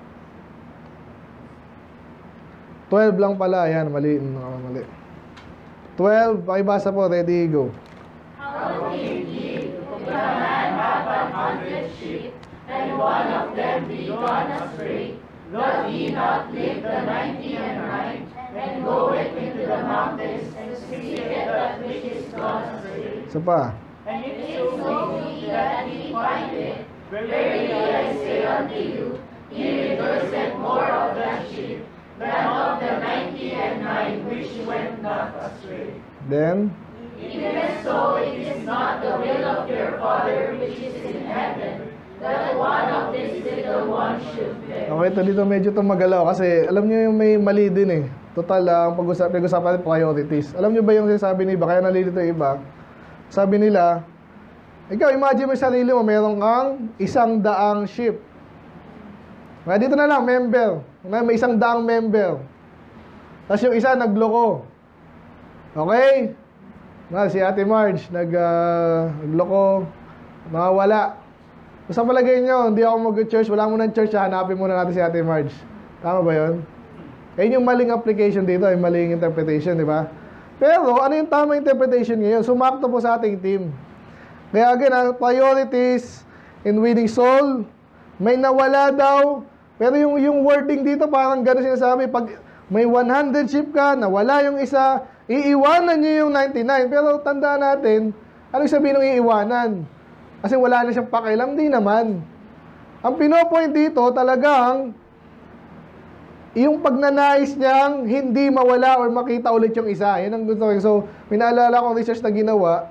Speaker 2: twelve lang pala, yan, mali, mali. twelve, pakibasa po, ready, go.
Speaker 1: How came ye, if a man have an hundred sheep, and one of them be gone astray, doth he not leave the ninety and nine, and goeth into the mountains, and seeketh that which is gone astray?
Speaker 2: Isa pa.
Speaker 3: And if
Speaker 1: If so be that he find it, verily I say unto you, he rejoiceth more of that sheep than of the ninety and nine which went not astray.
Speaker 2: Then,
Speaker 1: Even so, it is not the will of your Father which is in heaven, that one of these little ones should perish.
Speaker 2: okay, ito dito medyo itong magalaw kasi alam niyo yung may mali din eh. Total, uh, ang pag-usap, pag-usapan priorities. Alam niyo ba yung sinasabi ni iba? Kaya nalilito yung iba. Sabi nila, ikaw, imagine mo yung sarili mo, meron kang isang daang sheep. Kaya dito na lang, member. May isang daang member. Tapos yung isa, nagloko. Okay? Na, si Ate Marge, nag, uh, nagloko, nawawala. Sa palagay nyo, hindi ako mag-church, wala mo ng church, hanapin muna natin si Ate Marge. Tama ba yun? Ayun yung maling application dito, yung maling interpretation, di ba? Pero, ano yung tamang interpretation ngayon? Sumakto po sa ating team. Kaya again, ang priorities in winning soul, may nawala daw, pero yung, yung wording dito, parang gano'n sinasabi, pag may one hundred sheep ka, nawala yung isa, iiwanan niyo yung ninety-nine. Pero tandaan natin, ano yung sabihin ng iiwanan? Kasi wala na siyang pakialam, di naman. Ang pinopoint dito talagang yung pagnanais niyang hindi mawala or makita ulit yung isa. Yan ang gusto ko. So, minaalala kong research na ginawa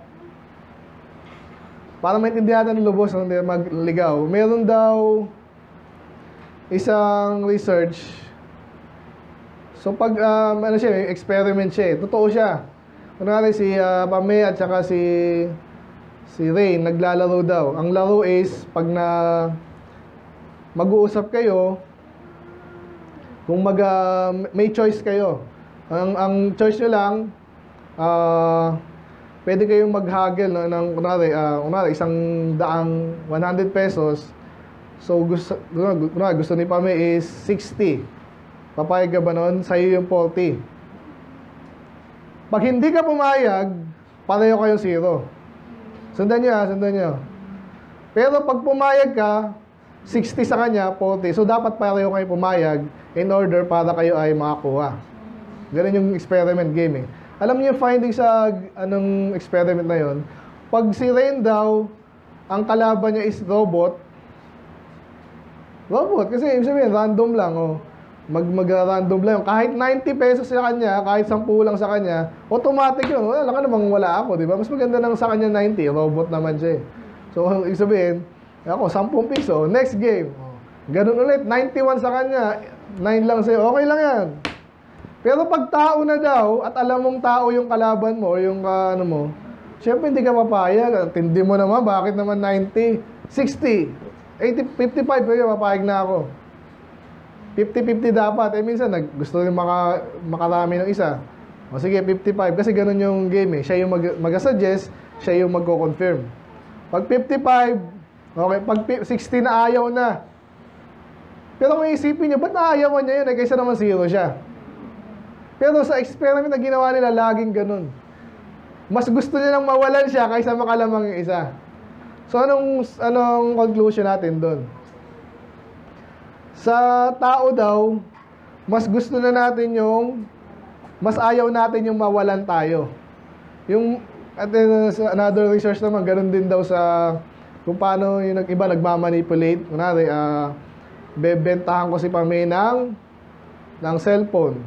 Speaker 2: para maintindihan natin ng lubos ng magligaw. Meron daw isang research. So, pag, um, ano siya, experiment siya eh. Totoo siya. Kunwari si uh, Pame at saka si si Rain, naglalaro daw. Ang laro is, pag na mag-uusap kayo, kung mag, uh, may choice kayo. Ang, ang choice nyo lang, uh, pwede kayong mag-haggle no, ng, kunwari, uh, kunwari, isang daang one hundred pesos. So, gusto, kunwari, gusto ni Pame is sixty. Papayag ka ba nun? Sa'yo yung forty. Pag hindi ka pumayag, pareho kayong zero. Sundan nyo ha, sundan nyo. Pero pag pumayag ka, sixty sa kanya, forty. So, dapat pareho kayo pumayag in order para kayo ay makakuha. Ganun yung experiment game eh. Alam niyo yung finding sa anong experiment na yon? Pag si Rain daw, ang kalaban niya is robot. Robot, kasi ibig sabihin, random lang oh. Mag, mag-random lang. Kahit ninety pesos sa kanya, kahit ten lang sa kanya, automatic yun. Wala ka namang wala ako, di ba? Mas maganda nang sa kanya ninety, robot naman siya eh. So, ibig sabihin, ako, ten piso, next game. Ganun ulit, ninety-one sa kanya, nine lang sa'yo, okay lang yan. Pero pag tao na daw, at alam mong tao yung kalaban mo, o yung uh, ano mo, syempre hindi ka mapayag. Tindi mo naman, bakit naman ninety? sixty, eighty, fifty-five, kaya mapayag na ako. fifty fifty dapat. Eh, minsan, nag, gusto rin maka, makarami ng isa. O sige, fifty-five. Kasi ganun yung game eh. Siya yung mag, mag-suggest, siya yung magko-confirm. Pag fifty-five, okay. Pag sixty na ayaw na. Pero kung isipin niyo, ba't naayawan niya yun? Eh, kaysa naman zero siya. Pero sa experiment na ginawa nila, laging ganun. Mas gusto niya nang mawalan siya kaysa makalamang yung isa. So, anong, anong conclusion natin doon? Sa tao daw, mas gusto na natin yung, mas ayaw natin yung mawalan tayo. Yung, at uh, sa another research naman, ganun din daw sa, kung paano yung iba nagmamanipulate. Kunwari, uh, bebentahan ko si Pame ng, ng cellphone.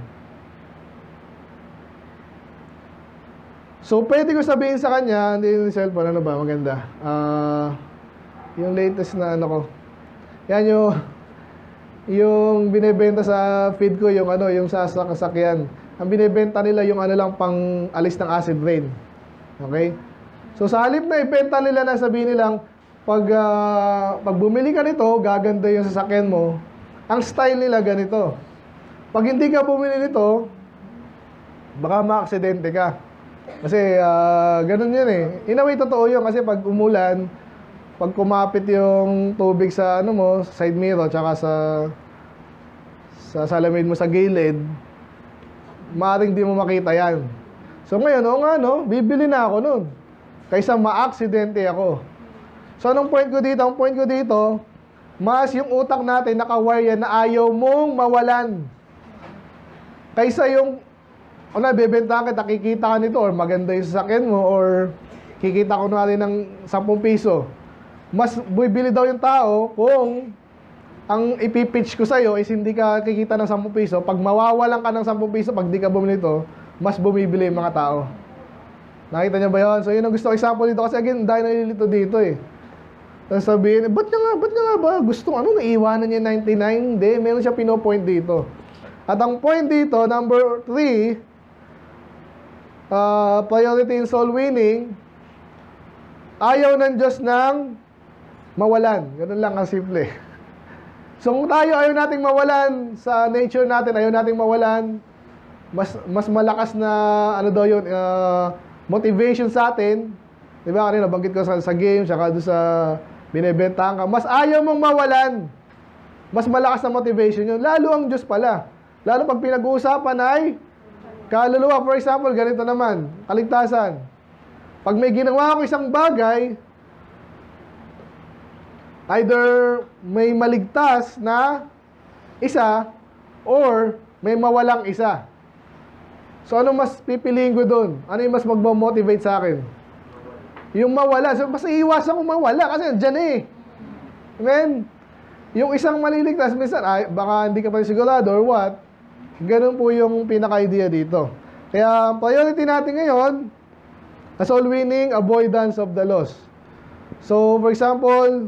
Speaker 2: So, pwede ko sabihin sa kanya, hindi yung cellphone, ano ba, maganda. Uh, yung latest na ano ko. Yan yung, yung binebenta sa feed ko, yung ano, yung sa sasakyan. Ang binebenta nila yung ano lang pang alis ng acid rain. Okay? So sa halip na ibenta nila na sabihin nilang pag uh, pag bumili ka nito, gaganda yung sasakyan mo. Ang style nila ganito. Pag hindi ka bumili nito, baka ma-aksidente ka. Kasi uh, ganun yun eh. In a way, totoo yun kasi pag umulan, pag kumapit yung tubig sa ano mo, sa side mirror, tsaka sa sa salamin mo sa gilid, maaaring di mo makita yan. So ngayon, o nga no, bibili na ako nun. Kaysa ma-aksidente ako. So anong point ko dito? Ang point ko dito, mas yung utak natin nakawire na ayaw mong mawalan. Kaysa yung, o na, bebentahan kita, kikita ka nito, or maganda yung sasakyan mo, or kikita ko na rin ng ten piso. Mas bibili daw yung tao kung ang ipipitch ko sa'yo is hindi ka kikita ng ten piso. Pag mawawalan ka ng ten piso, pag di ka bumili ito, mas bumibili yung mga tao. Nakita niyo ba yun? So yun ang gusto ko example dito. Kasi again, dahil nalilito dito eh. Tapos sabihin, ba't niya nga, ba't niya nga ba? Gustong ano, naiiwanan niya ninety-nine? Hindi, meron siya pinopoint dito. At ang point dito, number three, uh, priority in soul winning, ayaw ng Diyos ng mawalan. Ganun lang ang simple. So kung tayo ayaw nating mawalan sa nature natin, ayaw nating mawalan, mas mas malakas na ano daw yun, uh, motivation sa atin, di ba, kanina banggit ko sa, sa game, saka doon sa binibentahan ka, mas ayaw mong mawalan. Mas malakas na motivation yun. Lalo ang Diyos pala. Lalo pag pinag-uusapan ay kaluluwa. For example, ganito naman, kaligtasan. Pag may ginawa ako isang bagay, either may maligtas na isa or may mawalang isa. So, ano mas pipiliin ko doon? Ano yung mas magmamotivate sa akin? Yung mawala. So, mas iiwasan kong mawala kasi dyan eh. Amen? Yung isang maliligtas, minsan, ay, baka hindi ka pa sigurado or what. Ganun po yung pinaka-idea dito. Kaya, priority natin ngayon, a soul winning, avoidance of the loss. So, for example,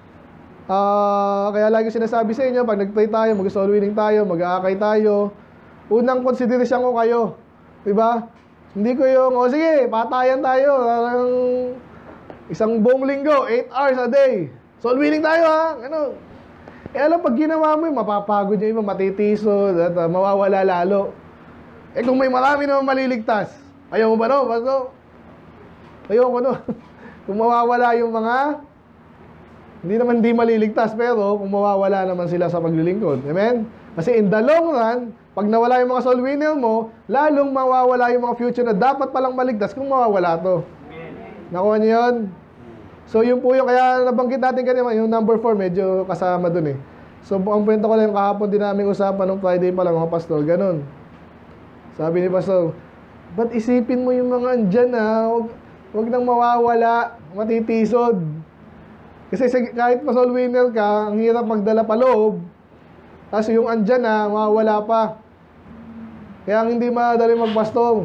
Speaker 2: uh, kaya lagi sinasabi sa inyo, pag nag-pray tayo, mag-soul winning tayo, mag-aakay tayo, unang konsiderasyon ko kayo. Diba? Hindi ko yung, o oh, sige, patayan tayo. Parang isang buong linggo, eight hours a day. Soul winning tayo ha. Ano? Eh alam, pag ginawa mo yun, mapapagod nyo yun, matitiso, at, uh, mawawala lalo. Eh kung may marami naman maliligtas, ayaw mo ba no? Baso? Ayaw ko no. Kung mawawala yung mga, hindi naman di maliligtas, pero kung mawawala naman sila sa paglilingkod. Amen? Kasi in the long run, pag nawala yung mga soul winner mo, lalong mawawala yung mga future na dapat palang maligtas kung mawawala to. Nakuha niyo yun? So, yun po yung, kaya nabanggit natin kanina, yung number four, medyo kasama dun eh. So, ang kwento ko lang, kahapon din namin usapan nung Friday pala, mga pastor, ganun. Sabi ni pastor, ba't isipin mo yung mga andyan ha? Huwag, huwag nang mawawala, matitisod. Kasi kahit pa soul winner ka, ang hirap magdala pa loob. Tapos yung andyan na, mawawala pa. Kaya hindi madali magpastor.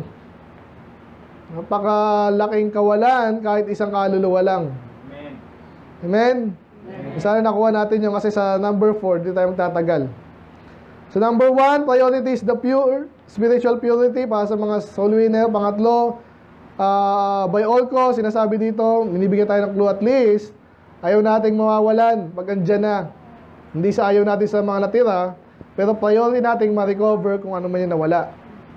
Speaker 2: Napakalaking kawalan kahit isang kaluluwa lang. Amen? Amen? Amen. Sana nakuha natin yung kasi sa number four, di tayo magtatagal. So number one, priority is the pure, spiritual purity para sa mga soul winner. Pangatlo, uh, by all costs, sinasabi dito, minibigyan tayo ng clue at least, ayaw nating mawawalan pag andyan na. Hindi sa ayaw natin sa mga natira, pero priority nating ma-recover kung ano man yung nawala.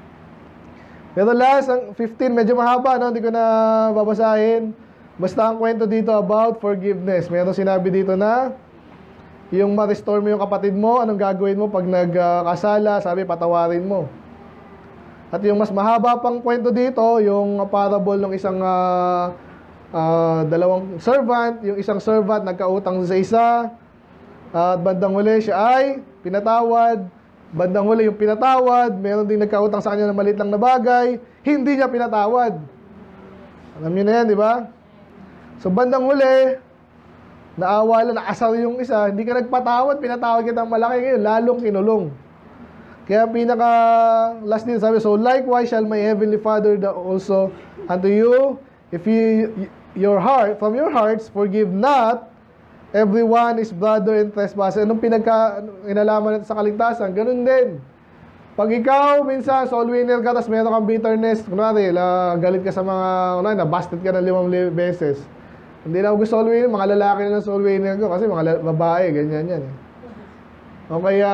Speaker 2: Pero last, ang fifteen, medyo mahaba, no? Hindi ko na babasahin. Basta ang kwento dito about forgiveness. Meron sinabi dito na yung ma-restore mo yung kapatid mo, anong gagawin mo pag nagkasala, sabi, patawarin mo. At yung mas mahaba pang kwento dito, yung parable ng isang uh, uh, dalawang servant, yung isang servant nagkautang sa isa, at bandang huli siya ay pinatawad. Bandang huli yung pinatawad, meron din nagkautang sa kanya ng maliit lang na bagay, hindi niya pinatawad. Alam niyo na yan, di ba? So bandang huli, naawa lang, naasar yung isa, hindi ka nagpatawad, pinatawad kita ng malaki, ngayon lalong kinulong. Kaya pinaka last din sabi, so likewise shall my heavenly Father also unto you, if you, your heart, from your hearts, forgive not everyone is brother in trespasses. Anong pinagka, inalaman natin sa kaligtasan? Ganun din. Pag ikaw, minsan, soul winner ka, tapos meron kang bitterness, kunwari, la, galit ka sa mga, kunwari, nabasted ka ng limang beses. Hindi na ako gusto soul winner, mga lalaki na ng soul winner ko, kasi mga babae, ganyan yan. Eh. O kaya,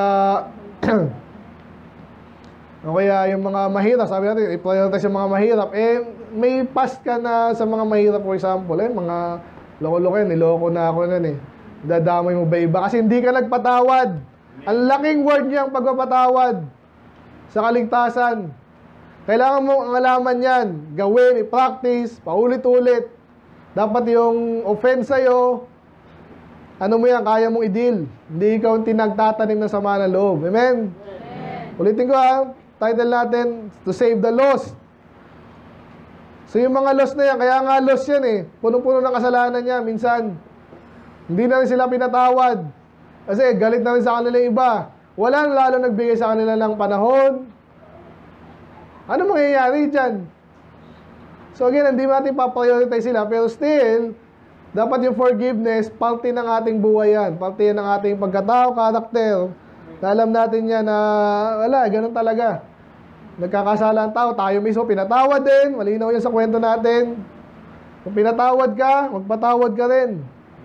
Speaker 2: o kaya yung mga mahirap, sabi natin, i-prioritize yung mga mahirap, eh, may past ka na sa mga mahirap, for example, eh, mga loko-loko yan, niloko na ako nun eh. Dadamay mo ba iba? Kasi hindi ka nagpatawad. Ang laking word niyang pagpapatawad sa kaligtasan. Kailangan mo ang alaman yan. Gawin, i-practice, paulit-ulit. Dapat yung offense sa'yo, ano mo yan, kaya mong i-deal. Hindi ikaw ang tinagtatanim ng sama ng loob. Amen? Amen. Ulitin ko ha, title natin, To Save the Lost. So yung mga lost na yan, kaya nga lost yan eh. Punong-puno ng kasalanan niya, minsan. Hindi na rin sila pinatawad. Kasi galit na rin sa kanila yung iba. Wala lalo nagbigay sa kanila ng panahon. Ano mangyayari dyan? So again, hindi natin pa-prioritize sila, pero still, dapat yung forgiveness, parte ng ating buhay yan. Parte ng ating pagkatao, karakter. Na alam natin yan na, wala, ganun talaga. Nagkakasala ang tao, tayo mismo pinatawad din. Malinaw yan sa kwento natin. Kung pinatawad ka, magpatawad ka rin.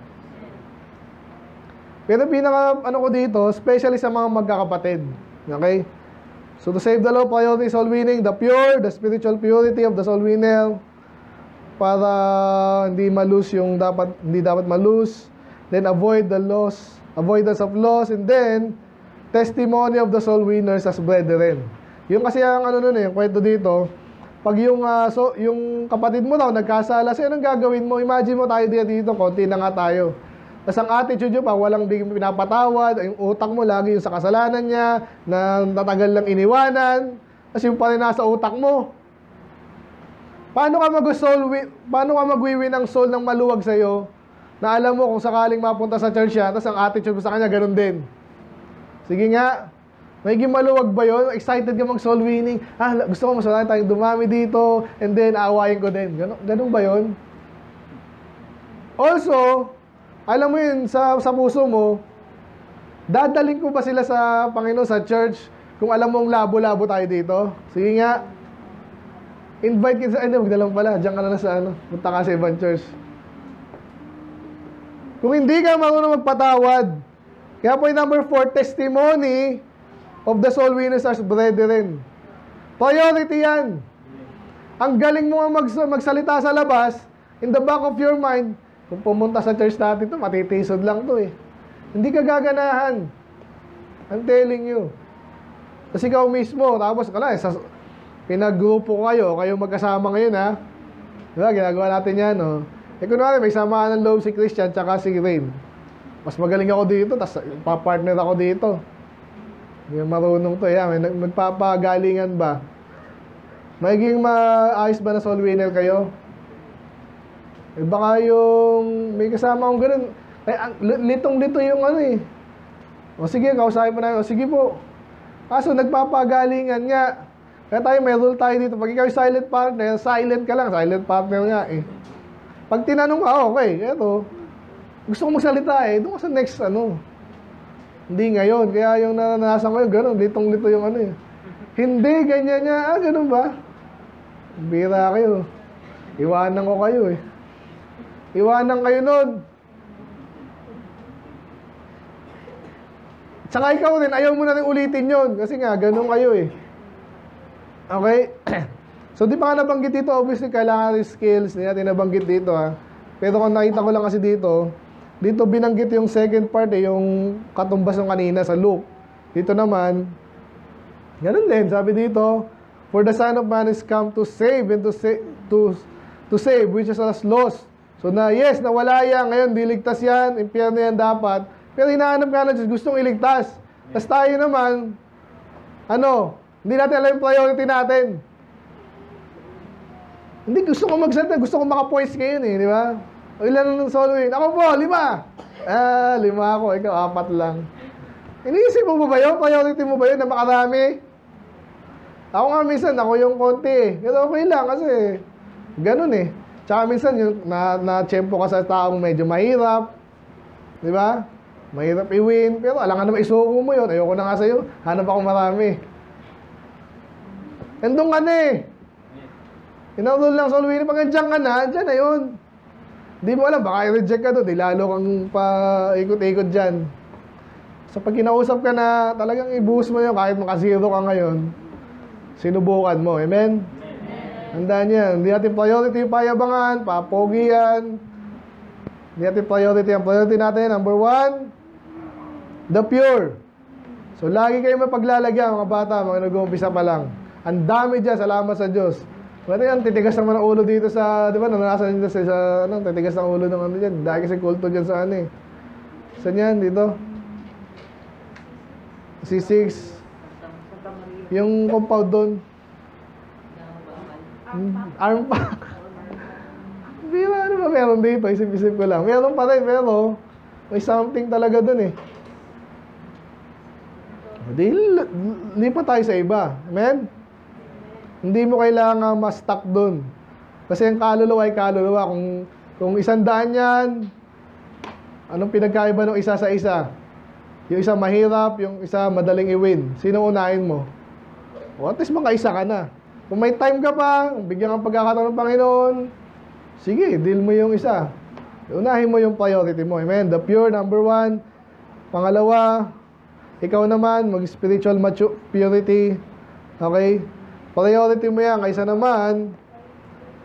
Speaker 2: Pero pinaka, ano ko dito, especially sa mga magkakapatid. Okay? So to save the law, priority soul winning, the pure, the spiritual purity of the soul winner. para hindi malose yung dapat hindi dapat malose. Then avoid the loss, avoidance of loss, and then testimony of the soul winners as brethren. Yung kasi ang ano nun eh, yung kwento dito, pag yung uh, so yung kapatid mo daw nagkasala, so anong gagawin mo? Imagine mo tayo dito, dito konti na nga tayo. Tapos ang attitude nyo pa, walang di pinapatawad, yung utak mo lagi yung sa kasalanan niya, na tatagal lang iniwanan, tapos yung pa rin nasa utak mo. Paano ka mag-soul win, paano ka magwiwin ng soul ng maluwag sa'yo, na alam mo kung sakaling mapunta sa church siya, tapos ang attitude mo sa kanya, ganun din. Sige nga, magiging maluwag ba yun? Excited ka mag-soul winning? Ah, gusto ko masalanan tayong dumami dito, and then aawayin ko din. Ganun, ganun ba yun? Also, alam mo yun, sa, sa puso mo, dadaling ko ba sila sa Panginoon, sa church, kung alam mong labo-labo tayo dito? Sige nga, invite kita sa, ano, huwag na lang pala, diyan ka na lang sa, ano, punta ka sa ibang church. Kung hindi ka marunong magpatawad, kaya point number four, testimony of the soul winners as brethren. Priority yan. Ang galing mo mag, magsalita sa labas, in the back of your mind, kung pumunta sa church natin ito, matitisod lang to eh. Hindi ka gaganahan. I'm telling you. Kasi ikaw mismo, tapos ka lang, eh, sa, pinag-grupo kayo, kayo magkasama ngayon ha. Diba, ginagawa natin yan, no? Eh, kunwari, may samaan ng loob si Christian tsaka si Rain. Mas magaling ako dito, tapos papartner ako dito. May marunong to, yan. May magpapagalingan ba? Magiging maayos ba na soul winner kayo? Eh baka yung may kasama akong ganun, eh, litong-lito yung ano eh. O sige, kausapin mo namin. O sige po. Kaso nagpapagalingan nga. Kaya tayo, may rule tayo dito. Pag ikaw yung silent partner, silent ka lang. Silent partner nga eh. Pag tinanong ka, okay, eto. Gusto ko magsalita eh. Doon ka sa next ano. Hindi ngayon. Kaya yung naranasan ko yung ganun, litong-lito yung ano eh. Hindi, ganyan niya. Ah, ganun ba? Bira kayo. Iwanan ko kayo eh. Iwanan kayo nun. Tsaka ikaw din, ayaw mo na rin ulitin yun. Kasi nga, ganun kayo eh. Okay? So, di pa nga nabanggit dito, obviously, kailangan rin skills. Hindi natin nabanggit dito ha. Pero kung nakita ko lang kasi dito, dito binanggit yung second part eh, yung katumbas ng kanina sa Luke. Dito naman, ganun din, sabi dito, for the Son of Man is come to save and to save, to, to save which is lost. So na, yes, nawala yan, ngayon, diligtas yan, impyerno yan dapat. Pero hinahanap nga ng Diyos, gustong iligtas. Tapos tayo naman, ano, hindi natin alam yung priority natin. Hindi, gusto ko magsalita, gusto ko maka-points ngayon eh, di ba? O ilan ng soul win? Ako po, lima. Ah, lima ako, ikaw apat lang. Iniisip mo ba ba yun? Priority mo ba yun na makarami? Ako nga minsan, ako yung konti eh. Pero okay lang kasi, ganun eh. Tsaka minsan, yung na, na-tsempo ka sa taong medyo mahirap. Di ba? Mahirap i-win. Pero alam nga naman, isuko mo yun. Ayoko na nga sa'yo. Hanap ako marami. Nandun ka na eh. Inaudol lang soul winning. Pag nandiyan ka na, dyan na yun. Di mo alam, baka i-reject ka doon. Di lalo kang paikot-ikot dyan. So pag kinausap ka na, talagang i-boost mo yun. Kahit maka-zero ka ngayon, sinubukan mo. Amen? Handaan yan. Hindi natin priority yung payabangan, papogi yan. Hindi natin priority. Ang priority natin, number one, the pure. So, lagi kayo mapaglalagyan, mga bata, mga nag-uumpisa pa lang. Ang dami dyan, salamat sa Diyos. Pwede yan, titigas naman ang ulo dito sa, di ba, nananasan dito sa, sa ano, titigas ng ulo ng ano dyan. Dahil kasi kulto dyan sa ano eh. Saan yan, dito? C six. Yung compound doon. Arm pa. Bira, ano ba meron dito? Isip-isip ko lang. Meron pa rin, pero may something talaga dun eh. Di, lipat tayo sa iba. Amen? Hindi mo kailangan ma-stuck dun. Kasi ang kaluluwa ay kaluluwa. Kung, kung isang daan yan, anong pinagkaiba ng isa sa isa? Yung isa mahirap, yung isa madaling i-win. Sino unahin mo? O at least makaisa ka na. Kung may time ka pa, bigyan kang pagkakataon ng Panginoon, sige, deal mo yung isa. Unahin mo yung priority mo. Amen? The pure, number one. Pangalawa, ikaw naman, mag-spiritual mature, purity. Okay? Priority mo yan. Kaysa naman,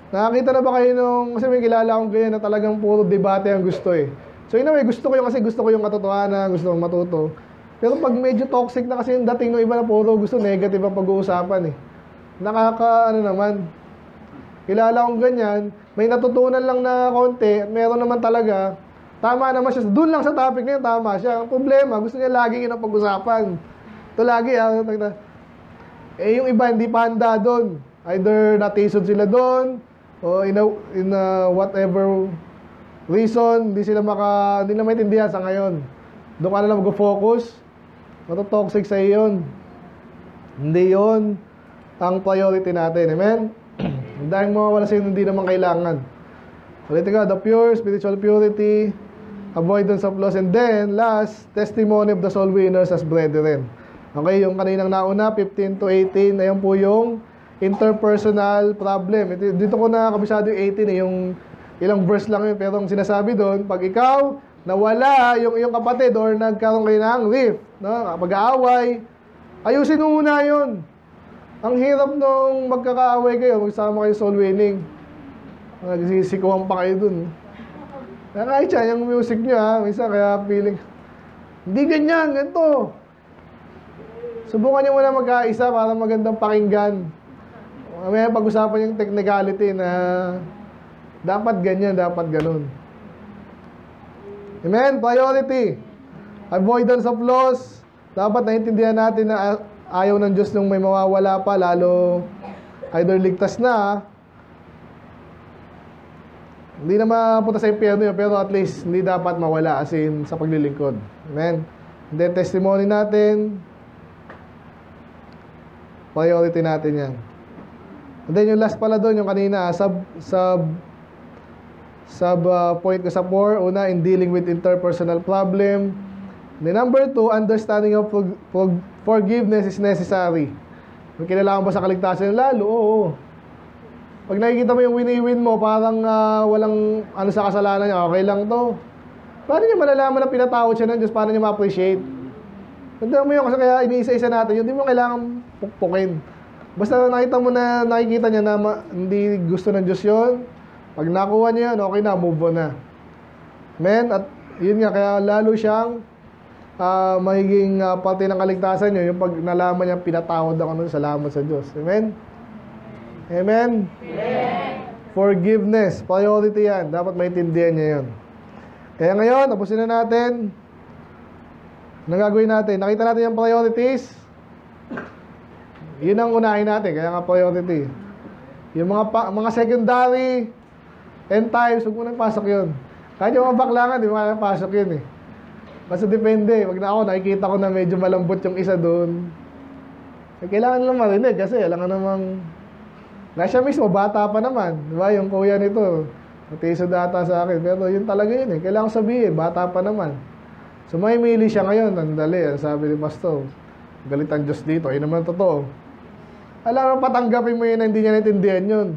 Speaker 2: Nakakita na ba kayo nung, kasi may kilala akong ganyan na talagang puro debate ang gusto eh. So in a way, gusto ko yung kasi gusto ko yung katotohanan, gusto kong matuto. Pero pag medyo toxic na kasi yung dating ng iba na puro gusto negative ang pag-uusapan eh. Nakaka, ano naman, kilala akong ganyan, may natutunan lang na konti, at meron naman talaga, tama naman siya, doon lang sa topic na yun, tama siya. Ang problema, gusto niya lagi yun ang pag-usapan. Ito lagi ah, eh yung iba hindi pa handa doon. Either natisod sila doon, o in a, in a whatever reason, hindi sila maka, hindi na maintindihan sa ngayon. Doon ka na lang mag-focus. Matotoxic sa iyon. Hindi yon ang priority natin. Amen? Dahil mawawala sa hindi naman kailangan. Ulitin ka, the pure, spiritual purity, avoidance of loss, and then, last, testimony of the soul winners as brethren. Okay, yung kaninang nauna, fifteen to eighteen, ayan po yung interpersonal problem. Ito, dito ko na kabisado yung eighteen eh, yung ilang verse lang yun. Pero ang sinasabi doon, pag ikaw nawala yung iyong kapatid or nagkaroon kayo ng rift, no? Pag-aaway, ayusin mo muna yun. Ang hirap nung magkakaaway kayo, magsama kayo soul winning. Nagsisikuhan pa kayo dun. Kaya kahit siya, yung music nyo ha, minsan kaya feeling, hindi ganyan, ganito. Subukan nyo muna magkaisa para magandang pakinggan. May pag-usapan yung technicality na dapat ganyan, dapat ganun. Amen? Priority. Avoidance of loss. Dapat naintindihan natin na ayaw ng Diyos nung may mawawala pa, lalo either ligtas na. Hindi na mapunta sa impyerno yun, pero at least hindi dapat mawala as in sa paglilingkod. Amen? And then testimony natin. Priority natin yan. And then yung last pala doon, yung kanina, sub, sub, sub uh, point ko sa four, una, in dealing with interpersonal problem. The number two, understanding of for, for, forgiveness is necessary. May kinalaman ba sa kaligtasan? Lalo, oo. Pag nakikita mo yung wini-win mo, parang uh, walang ano sa kasalanan niya, okay lang to. Paano niya malalaman na pinatawad siya ng Diyos? Paano niya ma-appreciate? Tandaan mo yun, kasi kaya iniisa-isa natin yun, hindi mo kailangan pukpukin. Basta nakita mo na, nakikita niya na ma, hindi gusto ng Diyos yun, pag nakuha niya yun, okay na, move on na. Amen? At yun nga, kaya lalo siyang uh, magiging uh, parte ng kaligtasan niyo, yung pag nalaman niya, pinatawad ako nun, salamat sa Diyos. Amen? Amen?
Speaker 1: Amen.
Speaker 2: Forgiveness, priority yan. Dapat maintindihan niya yun. Kaya ngayon, tapusin na natin. Anong gagawin natin? Nakita natin yung priorities. Yun ang unahin natin, kaya nga priority. Yung mga pa, mga secondary end times, huwag mo nang pasok yun. Kahit yung mga baklangan, di mo kaya pasok yun eh. Basta depende. Pag na ako, nakikita ko na medyo malambot yung isa doon. Eh, kailangan lang marinig kasi alam nga namang na siya mismo, bata pa naman. Di ba? Yung kuya nito, matiso data sa akin. Pero yun talaga yun eh. Kailangan sabihin, bata pa naman. So may mili siya ngayon, nandali. Sabi ni Pastor, galit ang Diyos dito. Yun naman totoo. Alam mo, patanggapin mo yun na hindi niya naintindihan yun.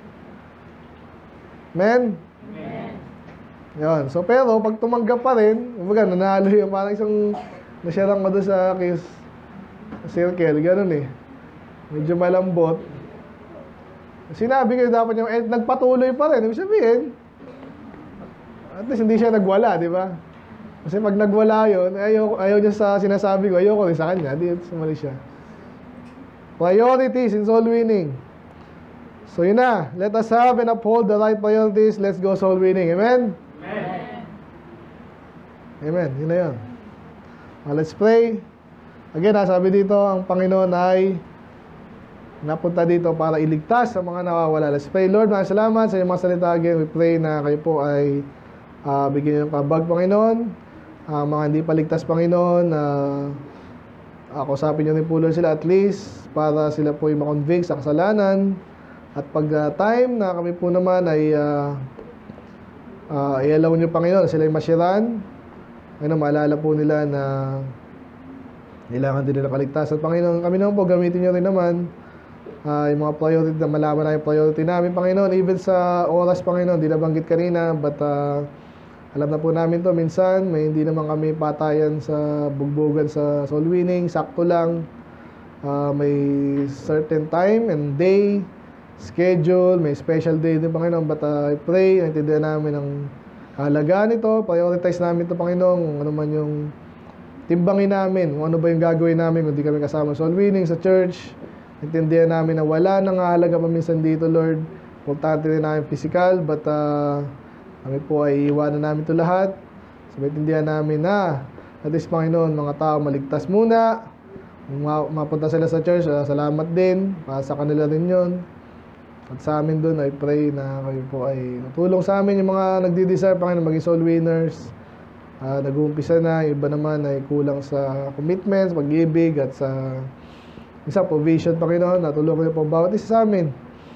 Speaker 2: Amen?
Speaker 1: Amen.
Speaker 2: Yun. So, pero, pag tumanggap pa rin, kumbaga, nanalo yung parang isang nasyarang ko doon sa kiss circle, ganun eh. Medyo malambot. Sinabi ko dapat yung, eh, nagpatuloy pa rin. Ibig sabihin, at least hindi siya nagwala, di ba? Kasi pag nagwala yun, ayaw, ayaw niya sa sinasabi ko, ayaw ko rin sa kanya, di sumali siya. Priorities in soul winning. So yun na. Let us have and uphold the right priorities. Let's go soul winning. Amen?
Speaker 1: Amen.
Speaker 2: Amen. Yun na yun. Well, let's pray. Again, sabi dito, ang Panginoon ay napunta dito para iligtas sa mga nawawala. Let's pray. Lord, maraming salamat sa iyong mga salita. Again, we pray na kayo po ay uh, bigyan niyo ng kabag, Panginoon. Uh, mga hindi paligtas, Panginoon, na uh, uh, kausapin niyo rin po sila at least para sila po ay makonvict sa kasalanan. At pag uh, time na kami po naman ay uh, uh, i-allow niyo, Panginoon, sila ay masyiran. Ngayon, maalala po nila na kailangan din nila kaligtasan. Panginoon, kami naman po, gamitin niyo rin naman uh, yung mga priority na malaman na yung priority namin, Panginoon. Even sa oras, Panginoon, di nabanggit kanina, but uh, alam na po namin to minsan, may hindi naman kami patayan sa bugbogan sa soul winning, sakto lang. Uh, may certain time and day schedule, may special day din, Panginoon. But uh, I pray, naintindihan namin ang halaga nito. Prioritize namin ito, Panginoon, kung ano man yung timbangin namin, kung ano ba yung gagawin namin kung di kami kasama sa soul winning, sa church. Naintindihan namin na wala nang halaga paminsan dito, Lord. Importante rin namin physical, but uh, kami po ay iwanan namin ito lahat. So, naintindihan namin na at least, Panginoon, mga tao maligtas muna. Kung mapunta sila sa church, uh, salamat din. Para sa kanila rin yun. At sa amin doon, I pray na kayo po ay natulong sa amin yung mga nagdi-desire, Panginoon, maging soul winners. Uh, nag-uumpisa na, yung iba naman ay kulang sa commitments, pag-ibig, at sa isang provision, Panginoon. Natulong kayo po bawat isa sa amin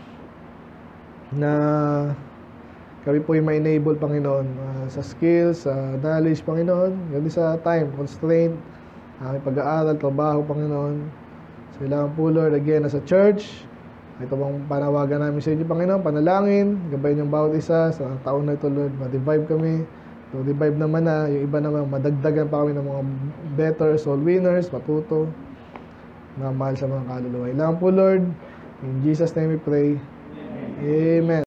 Speaker 2: na kami po yung ma-enable, Panginoon, uh, sa skills, sa uh, knowledge, Panginoon, hindi sa time, constraint, uh, pag-aaral, trabaho, Panginoon. So, kailangan po, Lord, again, as a church, ito bang panawagan namin sa inyo, Panginoon, panalangin, gabayin yung bawat isa, sa taon na ito, Lord, ma-revive kami. So, revive naman na, yung iba naman, madagdagan pa kami ng mga better soul winners, matuto, na mahal sa mga kaluluwa. Kailangan po, Lord, in Jesus' name we pray. Amen.